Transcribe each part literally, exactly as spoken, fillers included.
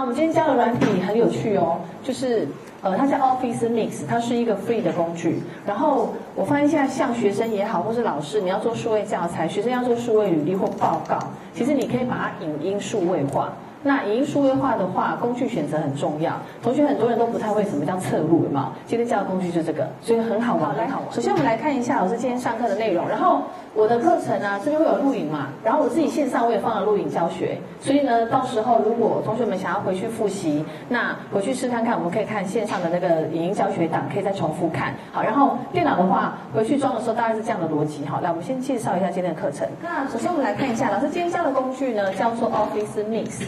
们今天教的软体很有趣哦，就是呃，它叫 Office Mix， 它是一个 free 的工具。然后我发现现在像学生也好，或是老师，你要做数位教材，学生要做数位履历或报告，其实你可以把它影音数位化。那影音数位化的话，工具选择很重要。同学很多人都不太会什么叫侧录，有没有？今天教的工具就是这个，所以很好玩，很好玩。首先我们来看一下老师今天上课的内容，然后我的课程啊，这边会有录影嘛，然后我自己线上我也放了录影教学，所以呢，到时候如果同学们想要回去复习，那回去试看看，我们可以看线上的那个影音教学档，可以再重复看。好，然后电脑的话，回去装的时候大概是这样的逻辑。好，来我们先介绍一下今天的课程。那首先我们来看一下，老师今天教的工具呢，叫做 Office Mix。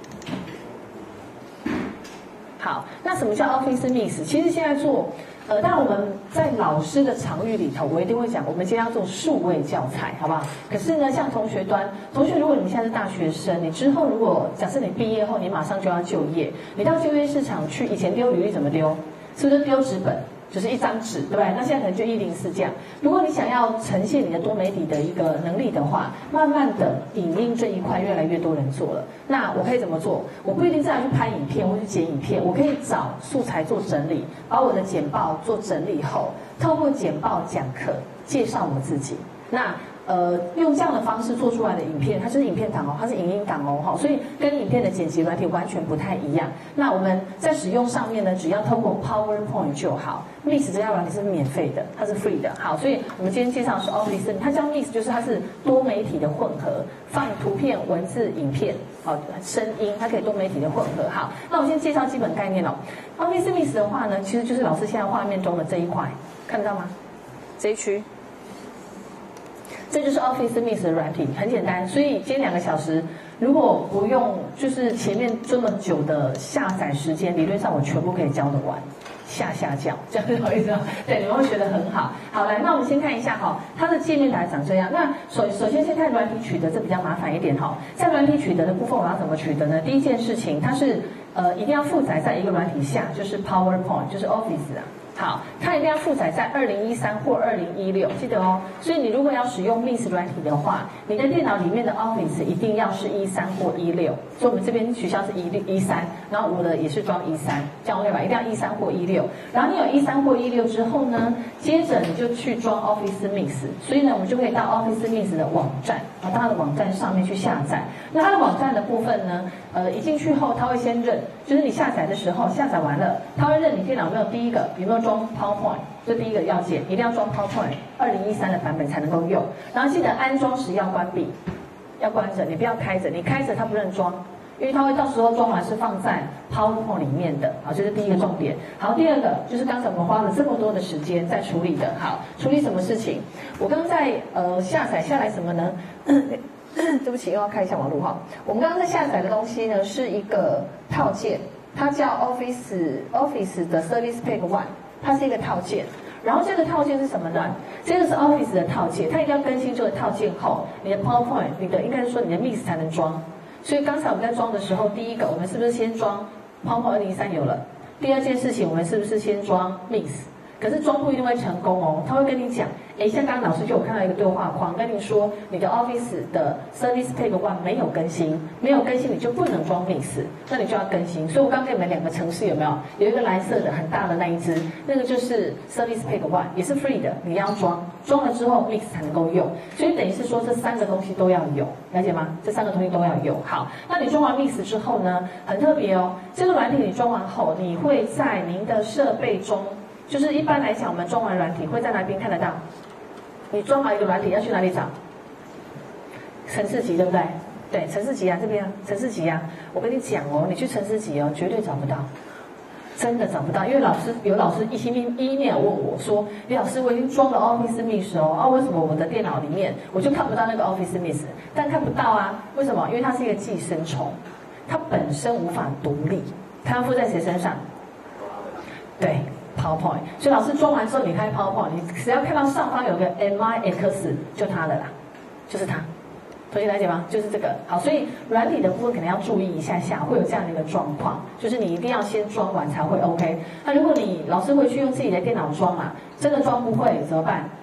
好，那什么叫 Office Mix？ 其实现在做，呃，当然我们在老师的场域里头，我一定会讲，我们今天要做数位教材，好不好？可是呢，像同学端，同学如果你现在是大学生，你之后如果假设你毕业后，你马上就要就业，你到就业市场去，以前丢履历怎么丢？是不是丢纸本？就是一张纸，对不对？那现在可能就一零四这样。如果你想要呈现你的多媒体的一个能力的话，慢慢的影音这一块越来越多人做了。那我可以怎么做？我不一定再去拍影片或去剪影片，我可以找素材做整理，把我的简报做整理后，透过简报讲课介绍我自己。那呃，用这样的方式做出来的影片，它就是影片档哦，它是影音档哦，哈，所以跟影片的剪辑软体完全不太一样。那我们在使用上面呢，只要透过 PowerPoint 就好。Mix 这家软体是免费的，它是 free 的。好，所以我们今天介绍的是 Office， 它叫 Mix， 就是它是多媒体的混合，放图片、文字、影片，好，声音，它可以多媒体的混合。好，那我们先介绍基本概念哦。Office Mix 的话呢，其实就是老师现在画面中的这一块，看得到吗？这一区。这就是 Office Mix 的软体，很简单。所以今天两个小时，如果不用就是前面这么久的下载时间，理论上我全部可以教得完，下下教，这样好意思吗？对，你们会学得很好。好，来，那我们先看一下哈，它的界面大概长这样。那首首先先看软体取得，这比较麻烦一点哈。在软体取得的部分，我要怎么取得呢？第一件事情，它是呃一定要负载在一个软体下，就是 PowerPoint， 就是 Office 啊。好，它一定要负载在二零一三或二零一六，记得哦。所以你如果要使用 Mix 软体的话，你的电脑里面的 Office 一定要是一三或一六。所以我们这边学校是一六一三，然后我的也是装一三，这样 OK 吧？一定要一三或一六。然后你有一三或一六之后呢，接着你就去装 Office Mix。所以呢，我们就可以到 Office Mix 的网站，然后到它的网站上面去下载。那它的网站的部分呢，呃，一进去后，它会先认，就是你下载的时候，下载完了，它会认你电脑有没有第一个有没有装 PowerPoint， 这第一个要件，一定要装 PowerPoint 二零一三的版本才能够用。然后记得安装时要关闭，要关着，你不要开着，你开着它不能装，因为它会到时候装完是放在 PowerPoint 里面的。好，这是第一个重点。好，第二个就是刚才我们花了这么多的时间在处理的。好，处理什么事情？我刚刚在呃下载下来什么呢？对不起，又要开一下网络哈。我们刚刚在下载的东西呢，是一个套件，它叫 Office Office 的 Service Pack One， 它是一个套件。然后这个套件是什么呢？这个是 Office 的套件，它一定要更新这个套件后，你的 PowerPoint， 你的应该是说你的 Mix 才能装。所以刚才我们在装的时候，第一个我们是不是先装 PowerPoint 二零一三有了？第二件事情我们是不是先装 Mix？可是装不一定会成功哦，他会跟你讲，哎，像刚刚老师就有看到一个对话框，跟你说你的 Office 的 Service Pack One 没有更新，没有更新你就不能装 Mix， 那你就要更新。所以我刚刚给你们两个程式有没有？有一个蓝色的很大的那一只，那个就是 Service Pack One， 也是 free 的，你要装，装了之后 Mix 才能够用。所以等于是说这三个东西都要有，了解吗？这三个东西都要有。好，那你装完 Mix 之后呢，很特别哦，这个软体你装完后，你会在您的设备中。就是一般来讲，我们装完软体会在哪边看得到？你装完一个软体要去哪里找？程式集对不对？对，程式集啊，这边啊，程式集啊。我跟你讲哦，你去程式集哦，绝对找不到，真的找不到。因为老师有老师一心一面问我说：“李老师，我已经装了 Office Mix 哦，啊，为什么我的电脑里面我就看不到那个 Office Mix？ 但看不到啊，为什么？因为它是一个寄生虫，它本身无法独立，它要附在谁身上？对。PowerPoint， 所以老师装完之后，你开 PowerPoint， 你只要看到上方有个 M I X， 就它的啦，就是它。同学了解吗？就是这个。好，所以软体的部分可能要注意一下下，会有这样的一个状况，就是你一定要先装完才会 OK。那如果你老师回去用自己的电脑装嘛，真的装不会怎么办？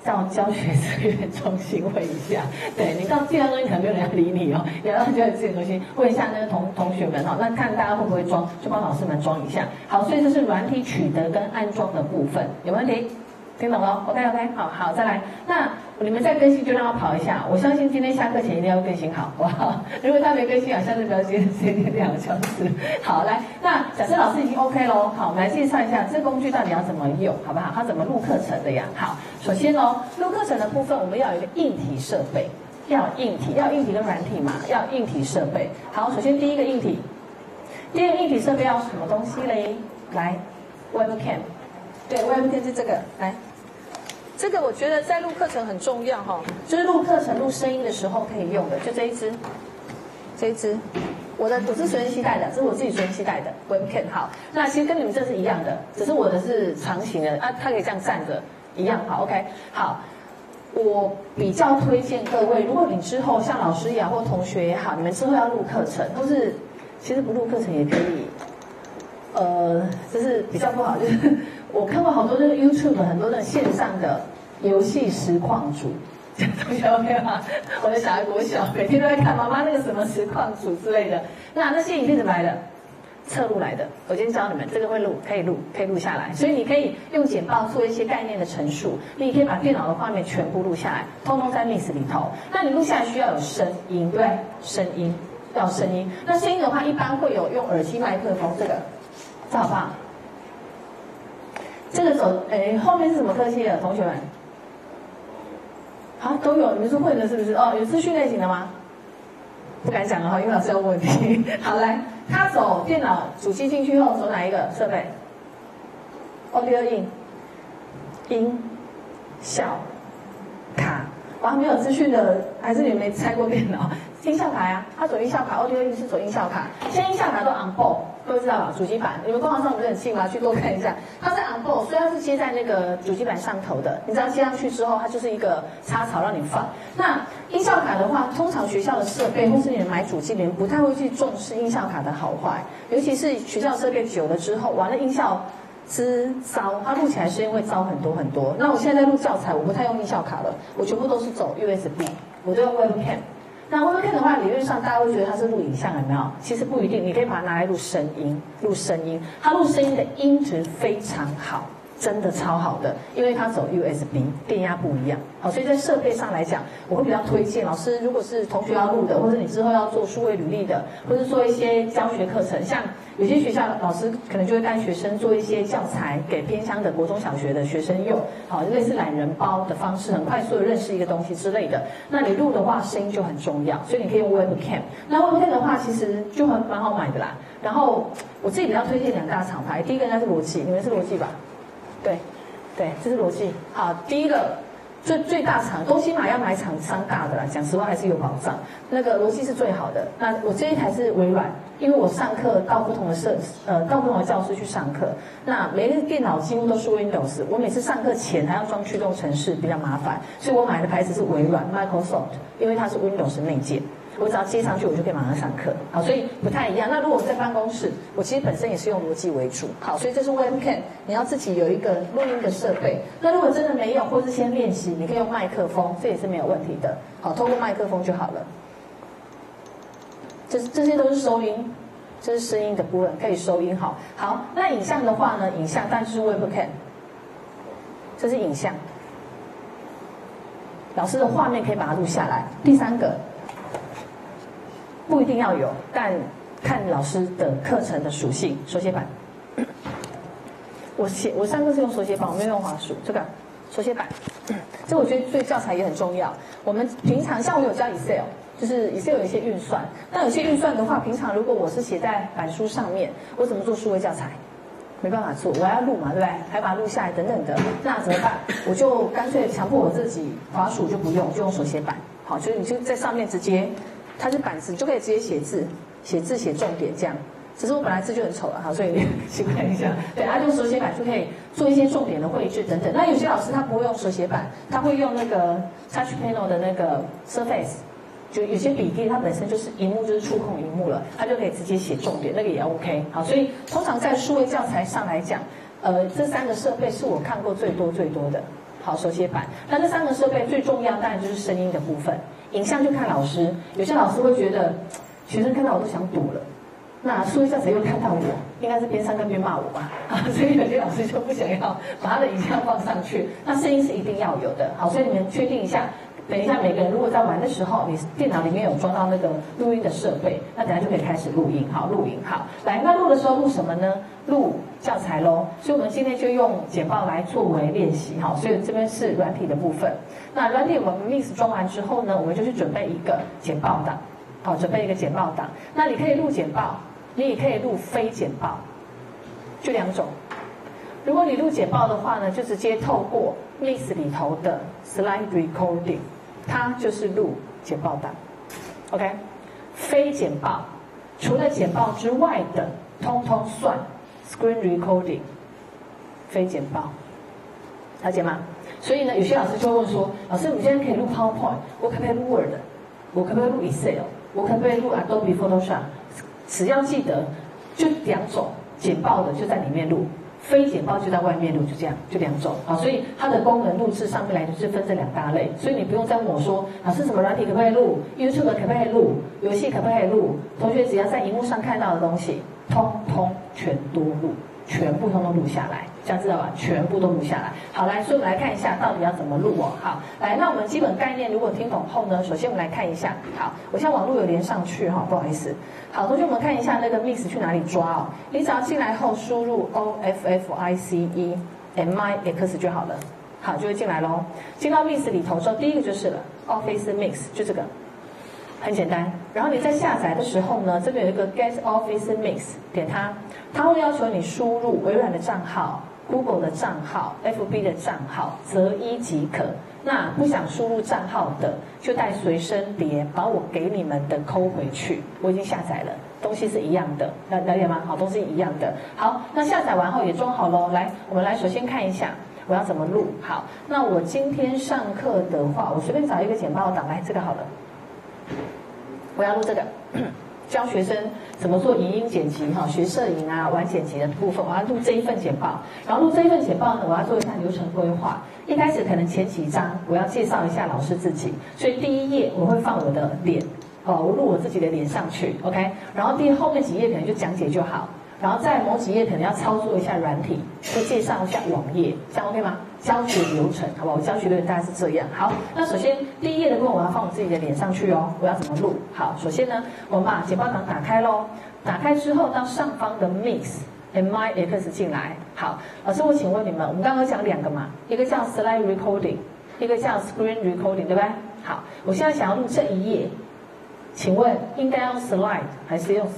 到教学资源中心问一下。对，你到资源中心可能没有人要理你哦，你要到教学资源中心问一下那个同同学们哦，那看大家会不会装，就帮老师们装一下。好，所以这是软体取得跟安装的部分，有问题？听懂了 ？OK OK， 好好再来。那你们再更新就让他跑一下，我相信今天下课前一定要更新好，好不好？如果他没更新好，下次不要接接天两个小时。好，来，那假设老师已经 OK 咯，好，我们来介绍一下这工具到底要怎么用，好不好？它怎么录课程的呀？好，首先哦，录课程的部分我们要有一个硬体设备，要有硬体，要有硬体跟软体嘛，要有硬体设备。好，首先第一个硬体，第一个硬体设备要什么东西嘞？来 ，Webcam。对 ，Webcam 是这个，来，这个我觉得在录课程很重要哈，就是录课程、录声音的时候可以用的，就这一支，这一支，我的我是随身携带的，这是我自己随身携带的 Webcam。好，那其实跟你们这是一样的，只是我的是长形的啊，它可以这样站着，一样好 ，OK。好，我比较推荐各位，如果你之后像老师也好，或同学也好，你们之后要录课程，或是其实不录课程也可以。呃，就是比较不好，就是我看过好多那个 YouTube 很多的线上的游戏实况主，同学 OK 吗？我的小孩国小每天都在看妈妈那个什么实况主之类的，那那些影片怎么来的？侧录来的。我今天教你们，这个会录，可以录，可以录下来，所以你可以用简报做一些概念的陈述，你也可以把电脑的画面全部录下来，通通在 Mix 里头。那你录下来需要有声音，对不对？声音要声音，那声音的话一般会有用耳机麦克风这个。这好不好？这个手，哎，后面是什么科系的同学们？好，都有，你们是会的，是不是？哦，有资讯类型的吗？不敢讲了哈，因为老师要问题。好，来，他走电脑主机进去后，走哪一个设备 ？Audio in， 音效卡。哇，没有资讯的，还是你没拆过电脑？音效卡呀，他走音效卡 ，Audio in 是走音效卡，现在音效卡都 on board。各位知道吧？主机板，你们官网上不是很近吗？去多看一下，它是 on board， 所以它是接在那个主机板上头的。你只要接上去之后，它就是一个插槽让你放。那音效卡的话，通常学校的设备或是你们买主机，你们不太会去重视音效卡的好坏，尤其是学校设备久了之后，完了音效之糟，它录起来声音会糟很多很多。那我现在在录教材，我不太用音效卡了，我全部都是走 U S B， 我都用 Webcam。那 Webcam 的话，理论上大家会觉得它是录影像，有没有？其实不一定，你可以把它拿来录声音，录声音。它录声音的音质非常好，真的超好的，因为它走 U S B， 电压不一样。好，所以在设备上来讲，我会比较推荐老师，如果是同学要录的，或者你之后要做数位履历的，或是做一些教学课程，像有些学校老师可能就会带学生做一些教材给偏乡的国中小学的学生用，好，类似懒人包的方式，很快速的认识一个东西之类的。那你录的话，声音就很重要，所以你可以用 Webcam。那 Webcam 的话，其实就很蛮好买的啦。然后我自己比较推荐两大厂牌，第一个应该是罗技，你们是罗技吧？对，对，这是罗技。好，第一个。最最大厂，东西买要买厂商大的啦，讲实话还是有保障。那个罗技是最好的。那我这一台是微软，因为我上课到不同的社呃到不同的教室去上课，那每个电脑几乎都是 Windows， 我每次上课前还要装驱动程式，比较麻烦，所以我买的牌子是微软 Microsoft， 因为它是 Windows 内建。我只要接上去，我就可以马上上课。好，所以不太一样。那如果我在办公室，我其实本身也是用罗技为主。好，所以这是 Webcam， 你要自己有一个录音的设备。那如果真的没有，或是先练习，你可以用麦克风，这也是没有问题的。好，透过麦克风就好了。这是这些都是收音，这是声音的部分，可以收音。好，好，那影像的话呢？影像当然就是 Webcam， 这是影像。老师的画面可以把它录下来。第三个。不一定要有，但看老师的课程的属性。手写板，我写我上课是用手写板，我没有用滑鼠。这个手写板，这我觉得对教材也很重要。我们平常像我有教 Excel， 就是 Excel 有一些运算，那有些运算的话，平常如果我是写在板书上面，我怎么做数位教材？没办法做，我要录嘛，对不对？还把它录下来等等的，那怎么办？我就干脆强迫我自己滑鼠就不用，就用手写板。好，就是你就在上面直接。它是板子，就可以直接写字，写字写重点这样。只是我本来字就很丑了，好，所以你习惯一下。对，它用手写板就可以做一些重点的绘制等等。那有些老师他不会用手写板，他会用那个 Touch Panel 的那个 Surface， 就有些笔电它本身就是荧幕就是触控荧幕了，它就可以直接写重点，那个也 OK。好，所以通常在数位教材上来讲，呃，这三个设备是我看过最多最多的。 好，手写板。那这三个设备最重要当然就是声音的部分，影像就看老师。有些老师会觉得学生看到我都想躲了。那数位教材又看到我，应该是边上课边骂我吧，啊，所以有些老师就不想要把他的影像放上去。那声音是一定要有的，好，所以你们确定一下。等一下，每个人如果在玩的时候，你电脑里面有装到那个录音的设备，那等下就可以开始录音，好，录音好。来，那录的时候录什么呢？录教材咯。所以我们今天就用简报来作为练习，好，所以这边是软体的部分。那软体我们 Mix 装完之后呢，我们就去准备一个简报档，好，准备一个简报档。那你可以录简报，你也可以录非简报，就两种。如果你录简报的话呢，就直接透过 Mix 里头的 Slide Recording。它就是录简报档 ，OK， 非简报，除了简报之外的，通通算 Screen Recording， 非简报，了解吗？所以呢，有些老师就会问说，老师，我们现在可以录 PowerPoint， 我可不可以录 Word？ 我可不可以录 Excel？ 我可不可以录 Adobe Photoshop？ 只要记得，就两种，简报的就在里面录。非简报就在外面录，就这样，就两种啊，所以它的功能录制上面来就是分这两大类，所以你不用再问我说，老师什么软体可不可以录 ，YouTube 可不可以录，游戏可不可以录？同学只要在荧幕上看到的东西，通通全都录，全部通通录下来，这样知道吧？全部都录下来。好，来，所以我们来看一下到底要怎么录哦。好，来，那我们基本概念如果听懂后呢，首先我们来看一下，好，我现在网络有连上去哈，不好意思。好，同学们看一下那个 Mix 去哪里抓哦？你只要进来后输入 O F F I C E M I X 就好了，好，就会进来咯。进到 Mix 里头之后，第一个就是了 Office Mix， 就这个，很简单。然后你在下载的时候呢，这边有一个 Get Office Mix， 点它，它会要求你输入微软的账号、Google 的账号、F B 的账号，择一即可。那不想输入账号的，就带随身碟，把我给你们的抠回去。我已经下载了，东西是一样的，了了解吗？好，东西一样的。好，那下载完后也装好咯。来，我们来首先看一下我要怎么录。好，那我今天上课的话，我随便找一个简报档，来这个好了。我要录这个。教学生怎么做影音剪辑哈，学摄影啊，玩剪辑的部分，我要录这一份简报。然后录这一份简报呢，我要做一下流程规划。一开始可能前几章我要介绍一下老师自己，所以第一页我会放我的脸，哦，我录我自己的脸上去 ，OK。然后第后面几页可能就讲解就好。然后在某几页可能要操作一下软体，就介绍一下网页，这样 OK 吗？教学流程，好不好？我教学流程大概是这样。好，那首先第一页的部分我要放我自己的脸上去哦，我要怎么录？好，首先呢，我们把简报档打开咯，打开之后到上方的 Mix M I X 进来。好，老师，我请问你们，我们刚刚讲两个嘛，一个叫 Slide Recording， 一个叫 Screen Recording， 对不对？好，我现在想要录这一页，请问应该用 Slide 还是用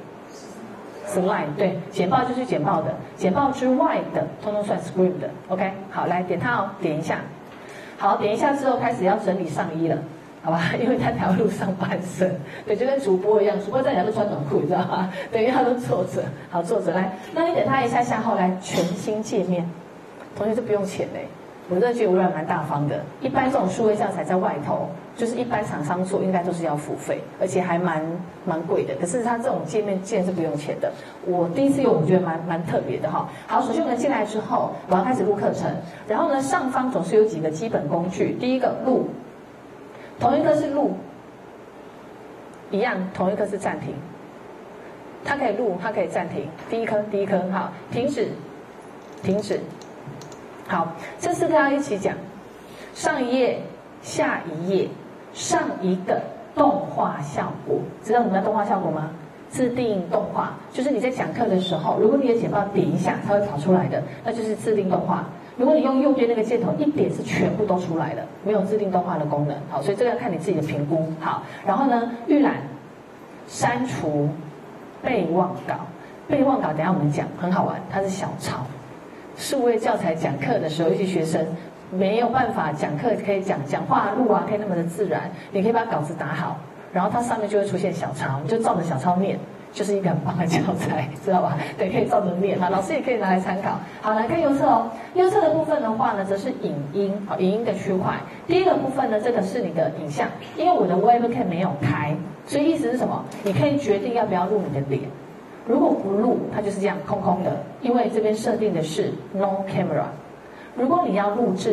Screen？Slide 对，简报就是简报的，简报之外的通通算 Screen 的 ，OK。好，来点它哦，点一下。好，点一下之后开始要整理上衣了，好吧？因为他才会录上半身，对，就跟主播一样，主播在家都穿短裤，你知道吗？对，因为他都坐着，好坐着来。那你等他一下下后来全新界面，同学是不用钱嘞。我真的觉得微软蛮大方的，一般这种数位教材在外头，就是一般厂商做应该都是要付费，而且还蛮蛮贵的。可是它这种界面竟然是不用钱的，我第一次用，我觉得蛮蛮特别的哈。好，首先我们进来之后，我要开始录课程，然后呢，上方总是有几个基本工具，第一个录，同一个是录，一样，同一个是暂停，它可以录，它可以暂停，第一颗，第一颗，好，停止，停止。好，这四个要一起讲。上一页、下一页、上一个动画效果，知道什么叫动画效果吗？自定动画，就是你在讲课的时候，如果你的简报点一下，它会跑出来的，那就是自定动画。如果你用右边那个箭头一点，是全部都出来了，没有自定动画的功能。好，所以这个要看你自己的评估。好，然后呢，预览、删除、备忘稿，备忘稿等一下我们讲，很好玩，它是小抄。数位教材讲课的时候，尤其学生没有办法讲课，可以讲讲话录啊，可以那么的自然。你可以把稿子打好，然后它上面就会出现小抄，你就照着小抄念，就是一个很棒的教材，知道吧？对，可以照着念啊，老师也可以拿来参考。好，来看右侧哦。右侧的部分的话呢，则是影音，好，影音的区块。第一个部分呢，这个是你的影像，因为我的 Webcam 没有开，所以意思是什么？你可以决定要不要录你的脸。如果不录，它就是这样空空的，因为这边设定的是 no camera。如果你要录制，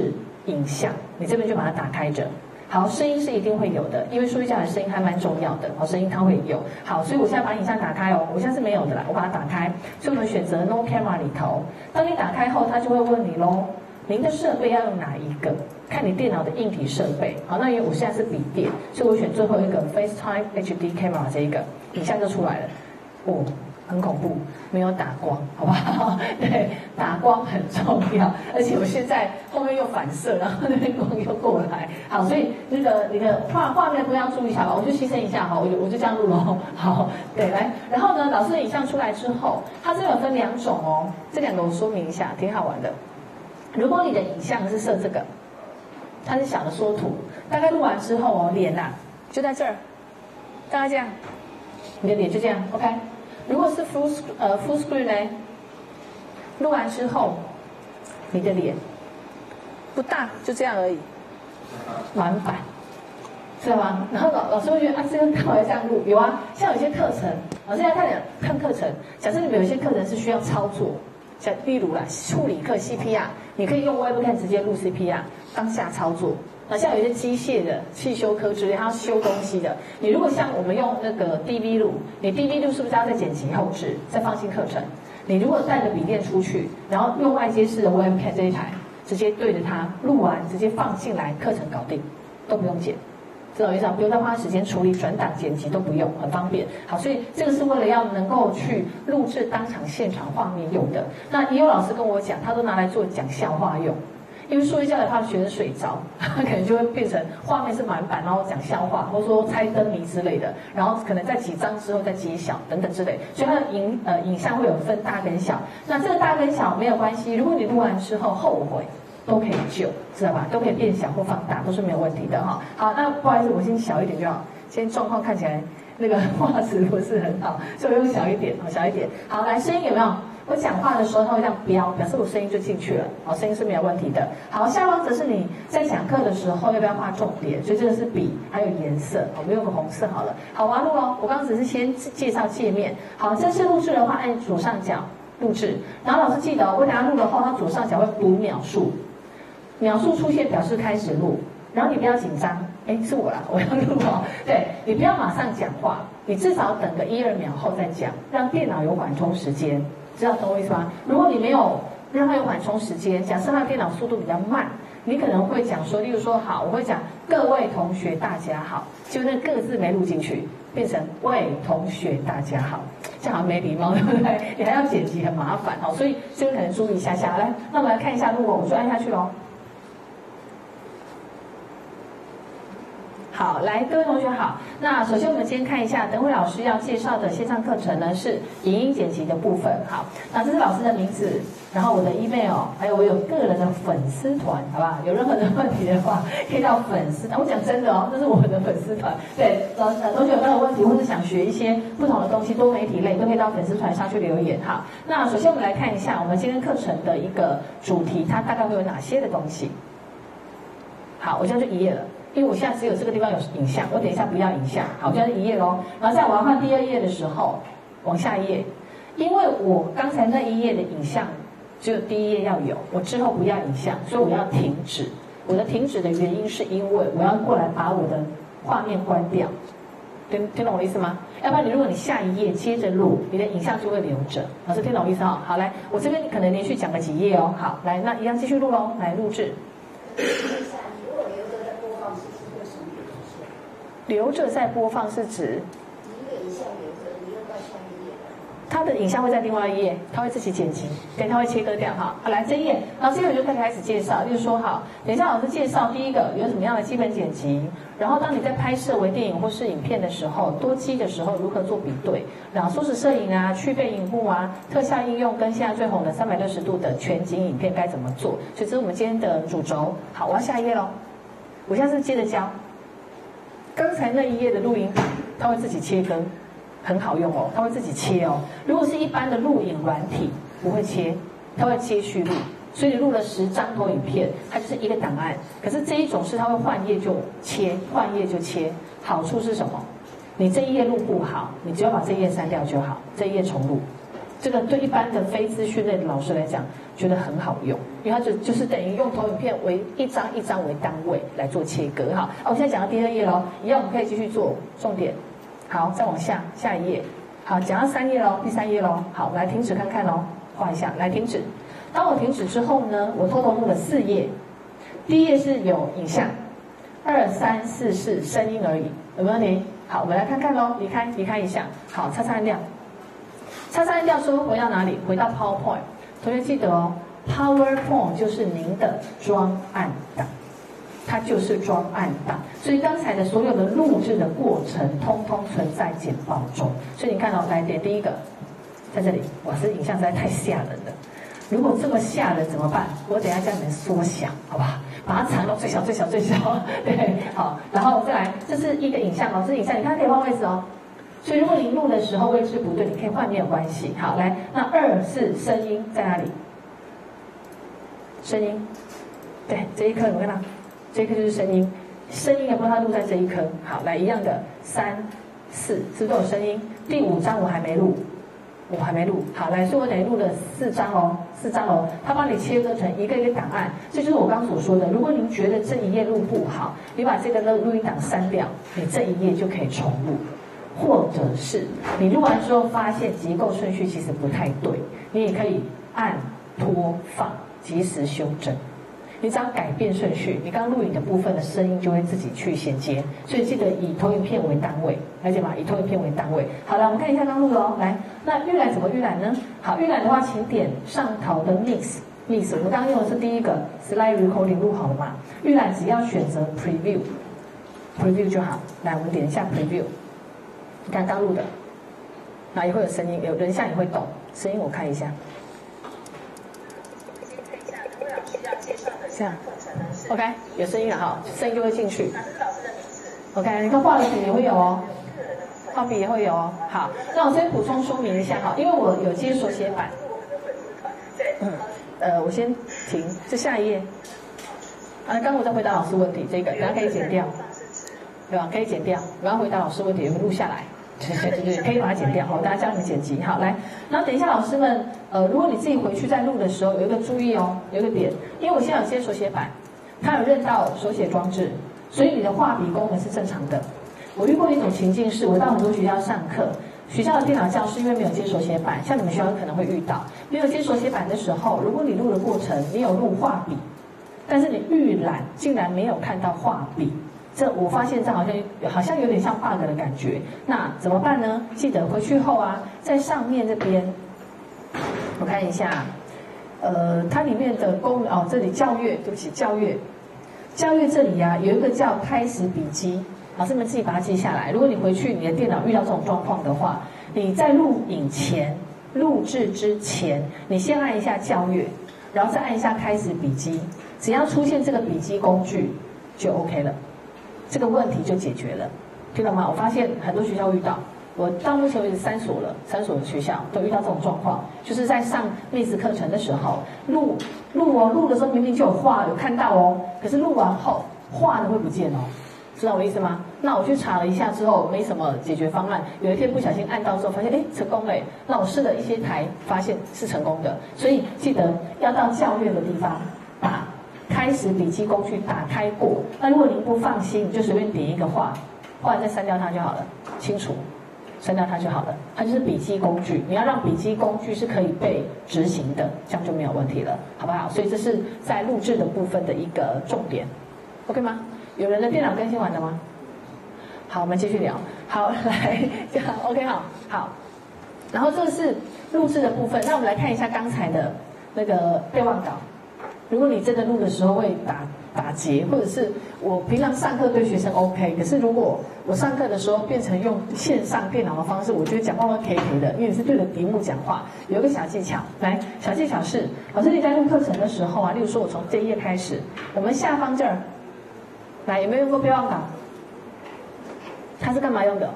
影像，你这边就把它打开着。好，声音是一定会有的，因为数位教材声音还蛮重要的。好，声音它会有。好，所以我现在把影像打开哦，我现在是没有的啦，我把它打开。所以我们选择 No Camera 里头，当你打开后，它就会问你咯，您的设备要用哪一个？看你电脑的硬体设备。好，那因为我现在是笔电，所以我选最后一个 FaceTime H D Camera 这一个，影像就出来了。哦，很恐怖，没有打光，好不好？对，打光很重要，而且我现在后面又反射，然后那边光又过来。好，所以那个你的画画面不要注意一下吧，我就牺牲一下哈，我就我就这样录了。好，对，来，然后呢，老师的影像出来之后，它这有分两种哦，这两个我说明一下，挺好玩的。如果你的影像是设这个，它是小的缩图，大概录完之后哦，脸呐、啊、就在这儿，大概这样，你的脸就这样 ，OK。如果是 full 呃 full screen 呢，录完之后，你的脸不大，就这样而已，满版，知道吗？然后老老师会觉得啊，这个干嘛要这样录？有啊，像有些课程，老师要看看课程，假设你们有一些课程是需要操作，像例如啦，护理课 C P R， 你可以用 Webcam 直接录 C P R， 当下操作。那像有一些机械的汽修科之类，它要修东西的，你如果像我们用那个 D V 录，你 D V 录是不是要再剪辑后置，再放进课程？你如果带着笔电出去，然后用外接式的 Webcam 这一台，直接对着它录完，直接放进来，课程搞定，都不用剪。知道意思吗？不用再花时间处理转档剪辑都不用，很方便。好，所以这个是为了要能够去录制当场现场画面用的。那也有老师跟我讲，他都拿来做讲笑话用。因为数学教材怕学生睡着，可能就会变成画面是满版，然后讲笑话，或者说猜灯谜之类的，然后可能在几张之后再揭晓等等之类，所以它的影呃影像会有分大跟小。那这个大跟小没有关系，如果你录完之后后悔，都可以救，知道吧？都可以变小或放大，都是没有问题的哈。好，那不好意思，我先小一点就好。现在状况看起来那个画质不是很好，所以我用小一点，好小一点。好，来声音有没有？我讲话的时候，它会这样飙，表示我声音就进去了。好，声音是没有问题的。好，下方则是你在讲课的时候要不要画重点，所以这个是笔，还有颜色。我们用个红色好了。好，我要录哦。我刚刚只是先介绍界面。好，正式录制的话，按左上角录制。然后老师记得，我等下录了后，它左上角会读秒数，秒数出现表示开始录。然后你不要紧张，哎，是我啦，我要录哦。对，你不要马上讲话，你至少等个一二秒后再讲，让电脑有缓冲时间。知道懂我意思吗？如果你没有让它有缓冲时间，假设它的电脑速度比较慢，你可能会讲说，例如说好，我会讲各位同学大家好，就那个字没录进去，变成喂同学大家好，这样好像没礼貌，对不对？你还要剪辑，很麻烦哦，所以这个可能注意一下下来。那我们来看一下录哦，我就按下去喽。好，来，各位同学好。那首先我们先看一下，等会老师要介绍的线上课程呢是影音剪辑的部分。好，那这是老师的名字，然后我的 email， 还有我有个人的粉丝团，好不好？有任何的问题的话，可以到粉丝团。我讲真的哦，这是我的粉丝团。对，老呃同学有任何问题，或者想学一些不同的东西，多媒体类，都可以到粉丝团上去留言。好，那首先我们来看一下我们今天课程的一个主题，它大概会有哪些的东西。好，我现在就一页了。因为我现在只有这个地方有影像，我等一下不要影像，好，就是一页咯。然后在我要换第二页的时候，往下一页，因为我刚才那一页的影像只有第一页要有，我之后不要影像，所以我要停止。我的停止的原因是因为我要过来把我的画面关掉，听听懂我的意思吗？要不然你如果你下一页接着录，你的影像就会留着。老师听懂我意思哈？好，来，我这边可能连续讲个几页哦。好，来，那一样继续录咯，来录制。留着再播放是指， 你一个影像留着，你用到下一页。 它的影像会在另外一页，它会自己剪辑，对，它会切割掉哈。好，来这一页，然后这一页我就开始介绍，就是说好，等一下老师介绍第一个有什么样的基本剪辑，然后当你在拍摄微电影或是影片的时候，多机的时候如何做比对，然后缩时摄影啊、去背荧幕啊、特效应用跟现在最红的三百六十度的全景影片该怎么做，所以这是我们今天的主轴。好，我要下一页喽，我现在是接着教。刚才那一页的录音档，它会自己切割，很好用哦，它会自己切哦。如果是一般的录影软体，不会切，它会接续录。所以你录了十张投影片，它就是一个档案。可是这一种是它会换页就切，换页就切。好处是什么？你这一页录不好，你只要把这一页删掉就好，这一页重录。 这个对一般的非资讯类的老师来讲，觉得很好用，因为它就就是等于用投影片为一张一张为单位来做切割。好，我现在讲到第二页喽，一样我们可以继续做重点。好，再往下，下一页。好，讲到三页喽，第三页喽。好，我们来停止看看喽，画一下，来停止。当我停止之后呢，我偷偷录了四页。第一页是有影像，二三四是声音而已，有没有问题？好，我们来看看喽，离开离开一下。好，叉叉按掉。叉叉按掉之后回到哪里？回到 PowerPoint。同学记得哦 ，PowerPoint 就是您的专案档，它就是专案档。所以刚才的所有的录制的过程，通通存在简报中。所以你看到、哦、来点第一个，在这里，哇，这影像实在太吓人了。如果这么吓人怎么办？我等一下叫你们缩小，好不好？把它藏到最小、最小、最小。对，好，然后再来，这是一个影像哦，这是影像，你看可以换位置哦。所以如果您录的时候位置不对，你可以换没有关系。好，来，那二是声音在哪里？声音，对，这一颗我看到，这一颗就是声音，声音也帮它录在这一颗。好，来一样的，三、四是不是都有声音？第五章我还没录，我还没录。好，来，所以我等于录了四张哦，四张哦，它帮你切割成一个一个档案。这就是我刚所说的，如果您觉得这一页录不好，你把这个录录音档删掉，你这一页就可以重录。或者是你录完之后发现结构顺序其实不太对，你也可以按拖放及时修正。你只要改变顺序，你刚录影的部分的声音就会自己去衔接。所以记得以投影片为单位，了解吗？以投影片为单位。好了，我们看一下刚录的哦。来，那预览怎么预览呢？好，预览的话，请点上头的 mix mix。我们刚刚用的是第一个 slide recording 录好了嘛？预览只要选择 preview preview 就好。来，我们点一下 preview。你看刚录的，那也会有声音，有人像也会动，声音我看一下。这样 ，OK， 有声音了哈，声音就会进去。OK， 你看画笔也会有哦，画笔也会有哦。好，那我先补充说明一下哈，因为我有接手写板。嗯，呃，我先停，这下一页。啊，刚刚我在回答老师问题，这个等下可以剪掉，对吧？可以剪掉，我要回答老师问题，我录下来。对对对对，可以把它剪掉，好，大家教你们剪辑，好，来，然后等一下老师们，呃，如果你自己回去再录的时候，有一个注意哦，有一个点，因为我现在有些手写板，它有认到手写装置，所以你的画笔功能是正常的。我遇过一种情境是，我到很多学校上课，学校的电脑教室因为没有接手写板，像你们学校可能会遇到，没有接手写板的时候，如果你录的过程你有录画笔，但是你预览竟然没有看到画笔。这我发现这好像好像有点像 bug 的感觉，那怎么办呢？记得回去后啊，在上面这边，我看一下，呃，它里面的功能哦，这里校阅，对不起，校阅，校阅这里啊有一个叫开始笔记，老师们自己把它记下来。如果你回去你的电脑遇到这种状况的话，你在录影前、录制之前，你先按一下校阅，然后再按一下开始笔记，只要出现这个笔记工具就 OK 了。这个问题就解决了，听到吗？我发现很多学校遇到，我到目前为止三所了，三所的学校都遇到这种状况，就是在上 Mix 课程的时候，录录哦，录的时候明明就有画，有看到哦，可是录完后画的会不见哦，知道我的意思吗？那我去查了一下之后，没什么解决方案。有一天不小心按到之后，发现哎成功了，那我试了一些台，发现是成功的。所以记得要到校阅的地方把开始笔记工具打开过，那如果您不放心，你就随便点一个画，画完再删掉它就好了，清除，删掉它就好了。它就是笔记工具，你要让笔记工具是可以被执行的，这样就没有问题了，好不好？所以这是在录制的部分的一个重点 ，OK 吗？有人的电脑更新完了吗？好，我们继续聊。好，来这样 OK 好，好。然后这是录制的部分，那我们来看一下刚才的那个备忘稿。如果你真的录的时候会打打结，或者是我平常上课对学生 OK， 可是如果我上课的时候变成用线上电脑的方式，我觉得讲话会 K K 的，因为你是对着题目讲话。有一个小技巧，来，小技巧是，老师你在录课程的时候啊，例如说我从这一页开始，我们下方这儿，来有没有用过备忘稿？它是干嘛用的？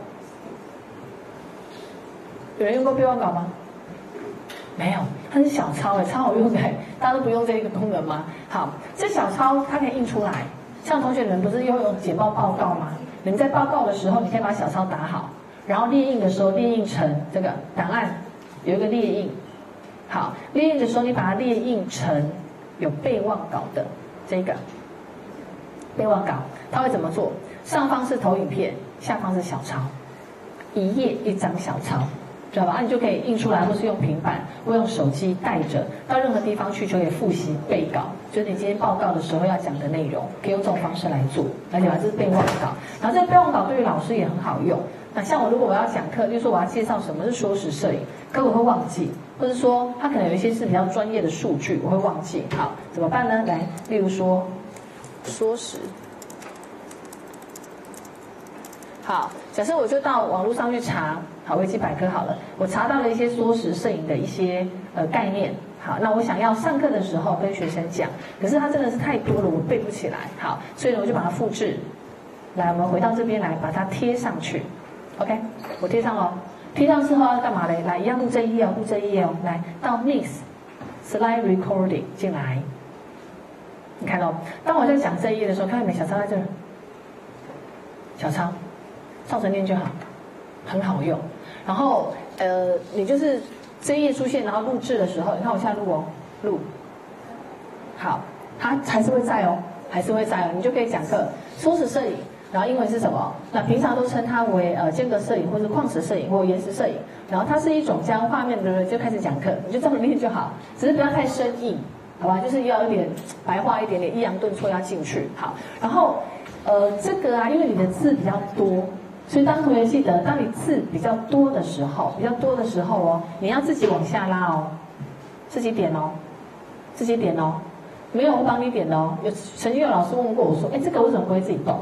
有人用过备忘稿吗？没有，它是小抄诶，超好用的，大家都不用这一个功能吗？好，这小抄它可以印出来。像同学你们不是又有简报报告吗？你们在报告的时候，你可以把小抄打好，然后列印的时候列印成这个档案， 有一个列印。好，列印的时候你把它列印成有备忘稿的这个备忘稿，它会怎么做？上方是投影片，下方是小抄，一页一张小抄，知道吧？啊，你就可以印出来，或是用平板，或用手机带着到任何地方去，就可以复习备稿。就是你今天报告的时候要讲的内容，可以用这种方式来做，而且这是备忘稿。然后这个备忘稿对于老师也很好用。那像我如果我要讲课，就是说我要介绍什么是缩时摄影，可我会忘记，或者说它可能有一些是比较专业的数据，我会忘记。好，怎么办呢？来，例如说缩时。好，假设我就到网络上去查，好，维基百科好了，我查到了一些缩时摄影的一些呃概念。好，那我想要上课的时候跟学生讲，可是它真的是太多了，我背不起来。好，所以呢我就把它复制。来，我们回到这边来，把它贴上去。OK， 我贴上了，贴上之后要干嘛嘞？来，一样录这一页哦，录这一页哦。来到 Mix Slide Recording 进来，你看哦，当我在讲这一页的时候，看到没？小抄在这儿，小抄。照着念就好，很好用。然后呃，你就是这一页出现，然后录制的时候，你看我现在录哦，录，好，它还是会在哦，还是会在哦，你就可以讲课。缩时摄影，然后英文是什么？那平常都称它为呃间隔摄影，或是矿石摄影，或延时摄影。然后它是一种将画面的人就开始讲课，你就这么念就好，只是不要太生硬，好吧？就是要有点白话一点点，抑扬顿挫要进去。好，然后呃这个啊，因为你的字比较多。所以当同学记得，当你字比较多的时候，比较多的时候哦，你要自己往下拉哦，自己点哦，自己点哦，没有我帮你点的哦。有曾经有老师问过我说，哎，这个为什么不会自己动？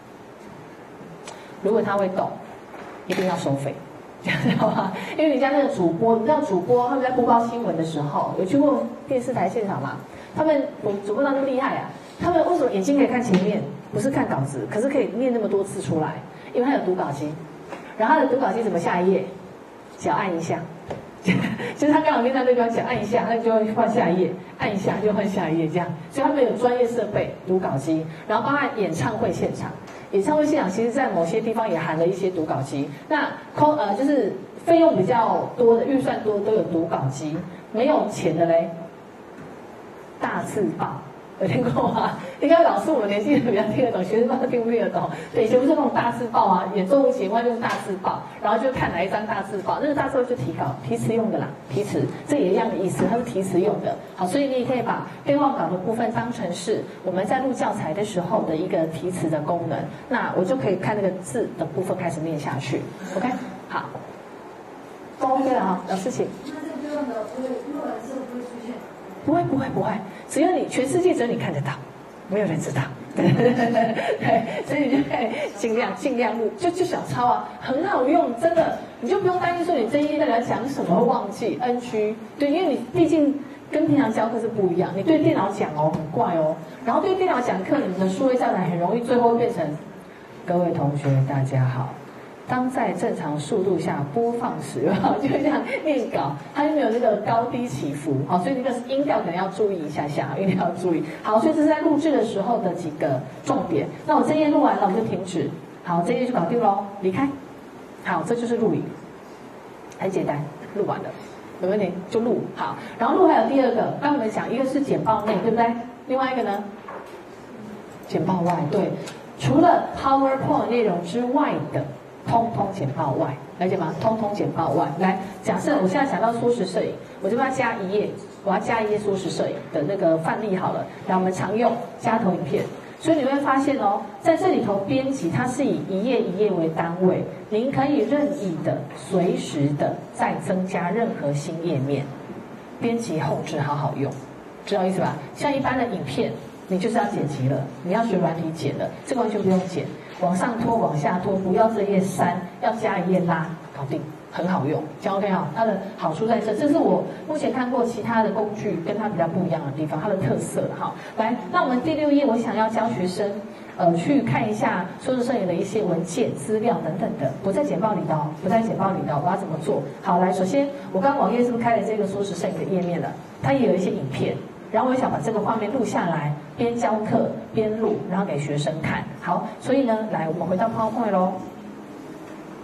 如果他会动，一定要收费，这样知道吗？因为你家那个主播，你知道主播他们在播报新闻的时候，有去过电视台现场吗？他们主播那么厉害啊，他们为什么眼睛可以看前面，不是看稿子，可是可以念那么多次出来？因为它有读稿机，然后它的读稿机怎么下一页？只要按一下，就是他刚好念到那边，只要按一下，那就会换下一页，按一下就换下一页这样。所以他们有专业设备读稿机，然后包含演唱会现场，演唱会现场其实在某些地方也含了一些读稿机。那空呃就是费用比较多的、预算多都有读稿机，没有钱的嘞，大字报。有听过吗？应该老师我们年纪比较听得懂，学生都听不听得懂。对，以前不是那种大字报啊，演奏节目用大字报，然后就看哪一张大字报，那个大字报就提稿、提词用的啦，提词，这也一样的意思，它是提词用的。好，所以你也可以把备忘稿的部分当成是我们在录教材的时候的一个提词的功能。那我就可以看那个字的部分开始念下去。OK， 好，都 OK 了哈，有事情。 那这个备忘稿不会录完之后不会出现？ 不会不会不会，只有你全世界只有你看得到，没有人知道。对对对对，所以你就可以尽量尽量录，就就小抄啊，很好用，真的，你就不用担心说你这一页在来讲什么会忘记 N G。对，因为你毕竟跟平常教课是不一样，你对电脑讲哦很怪哦，然后对电脑讲课，你们的数位教材很容易最后会变成各位同学大家好。当在正常速度下播放时，就会这样念稿，它就没有那个高低起伏，好，所以那个音调可能要注意一下下，一定要注意。好，所以这是在录制的时候的几个重点。那我这页录完了，我们就停止。好，这页就搞定喽，离开。好，这就是录影，很简单，录完了，有问题就录好。然后录还有第二个，刚我们讲一个是简报内，对不对？另外一个呢，简报外，对，除了 PowerPoint 内容之外的。通通简报外，了解吗？通通简报外。来，假设我现在想到缩时摄影，我就要加一页，我要加一页缩时摄影的那个范例好了。然后我们常用加投影片，所以你会发现哦，在这里头编辑它是以一页一页为单位，您可以任意的、随时的再增加任何新页面，编辑后置好好用，知道意思吧？像一般的影片，你就是要剪辑了，你要学软体剪了，这个完全不用剪。往上拖，往下拖，不要这页删，要加一页拉，搞定，很好用，这样 OK 哈。它的好处在这，这是我目前看过其他的工具跟它比较不一样的地方，它的特色哈。来，那我们第六页，我想要教学生，呃，去看一下缩时摄影的一些文件、资料等等的，不在简报里的哦，不在简报里的，我要怎么做？好，来，首先我刚网页是不是开了这个缩时摄影的页面了？它也有一些影片。然后我也想把这个画面录下来，边教课边录，然后给学生看。好，所以呢，来我们回到 PowerPoint 咯。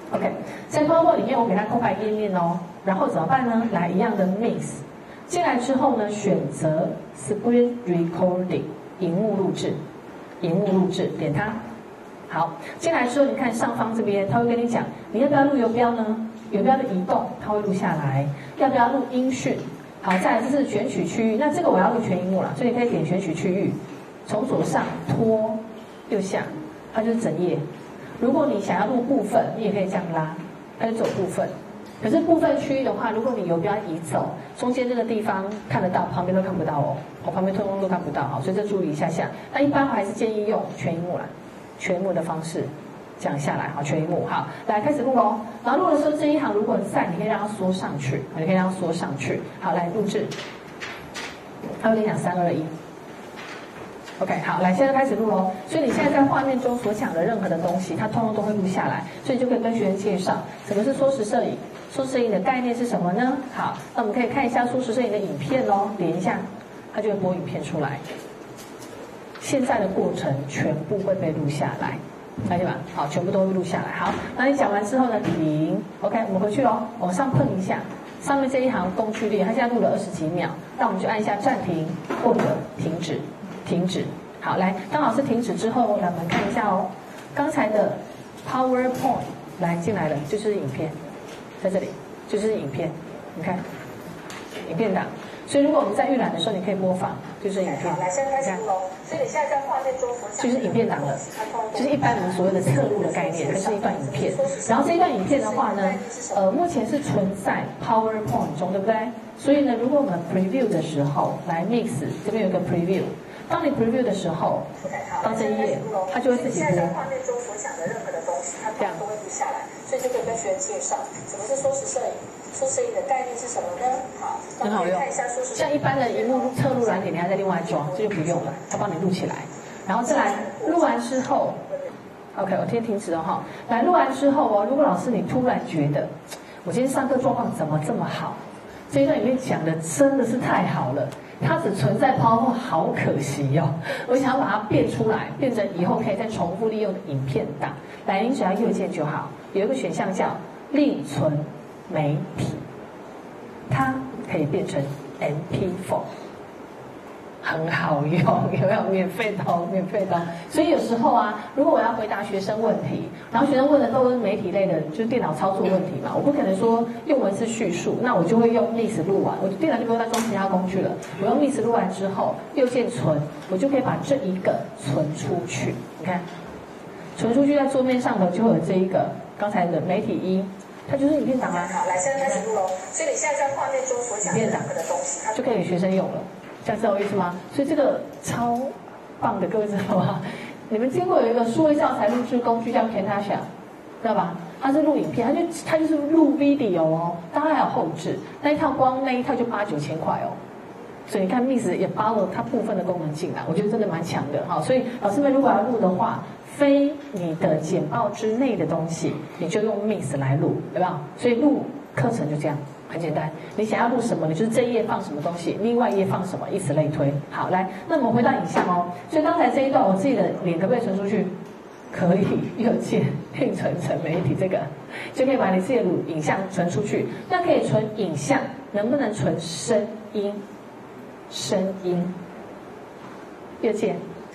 OK， 在 PowerPoint 里面我给它空白页面哦，然后怎么办呢？来一样的 Mix， 进来之后呢，选择 Screen Recording， 荧幕录制，荧幕录制，点它。好，进来之后你看上方这边，它会跟你讲，你要不要录游标呢？游标的移动，它会录下来。要不要录音讯？好，再来这是选取区域，那这个我要录全荧幕啦，所以你可以点选取区域，从左上拖右下，它就是整页。如果你想要录部分，你也可以这样拉，它就走部分。可是部分区域的话，如果你游标移走，中间这个地方看得到，旁边都看不到哦，我旁边通通都看不到，好，所以这注意一下下。那一般还是建议用全荧幕啦，全荧幕的方式。这样下来，好，全荧幕，好，来开始录哦。然后录的时候，这一行如果在，你可以让它缩上去，你可以让它缩上去。好，来录制。它会跟你讲三二一。OK， 好，来，现在开始录哦。所以你现在在画面中所讲的任何的东西，它通通都会录下来，所以你就可以跟学生介绍什么是缩时摄影。缩时摄影的概念是什么呢？好，那我们可以看一下缩时摄影的影片哦，点一下，它就会播影片出来。现在的过程全部会被录下来。了解吧？好，全部都会录下来。好，那你讲完之后呢，停。OK， 我们回去咯，往上碰一下，上面这一行工序列，它现在录了二十几秒，那我们就按一下暂停或者停止，停止。好，来，当老师停止之后，来我们看一下哦，刚才的 PowerPoint 来进来了，就是影片，在这里就是影片，你看，影片档。所以如果我们在预览的时候，你可以播放，就是影片。 来，现在开始录喽。所以你现在在画面中所讲就是影片档了，就是一般我们所谓的侧录的概念，它是一段影片。然后这一段影片的话呢，呃，目前是存在 PowerPoint 中，对不对？所以呢，如果我们 Preview 的时候来 Mix， 这边有一个 Preview， 当你 Preview 的时候，到这一页，它就会自己播。 现在在画面中所讲的任何的东西，它都会录下来，所以就可以跟学员介绍什么是缩时摄影。缩时摄影的概念是什么呢？好， 很好用。像一般的荧幕侧录软体，你还在另外装，这就不用了，它帮你录起来。然后再来录完之后 ，OK， 我先停止了哈。来录完之后哦，如果老师你突然觉得我今天上课状况怎么这么好，这一段里面讲的真的是太好了，它只存在 PowerPoint， 好可惜哦。我想要把它变出来，变成以后可以再重复利用的影片档。来，您只要右键就好，有一个选项叫另存媒体，它可以变成 M P 四。很好用，有没有？免费的哦，免费的哦。所以有时候啊，如果我要回答学生问题，然后学生问的都是媒体类的，就是电脑操作问题嘛，我不可能说用文字叙述，那我就会用 Mix 录完，我电脑就不用再装其他工具了。我用 Mix 录完之后，右键存，我就可以把这一个存出去。你看，存出去在桌面上头就会有这一个刚才的媒体一。它就是影片档啊。 好，来，现在开始录喽。所以你现在在画面中所讲的任何的东西，它就可以给学生用了。这样知道我意思吗？所以这个超棒的，各位知道吗？你们听过有一个数位教材录制工具叫 Camtasia， 知道吧？它是录影片，它就它就是录 video 哦，当然还有后置，那一套光那一套就八九千块哦。所以你看 Mix 也包了它部分的功能进来，我觉得真的蛮强的哈。所以老师们如果要录的话，非你的简报之内的东西，你就用 Mix 来录，对吧？所以录课程就这样。很简单，你想要录什么，你就是这一页放什么东西，另外一页放什么，以此类推。好，来，那我们回到影像哦。所以刚才这一段，我自己的脸可不可以存出去？可以，右键另存成媒体，这个就可以把你自己的影像存出去。那可以存影像，能不能存声音？声音，右键。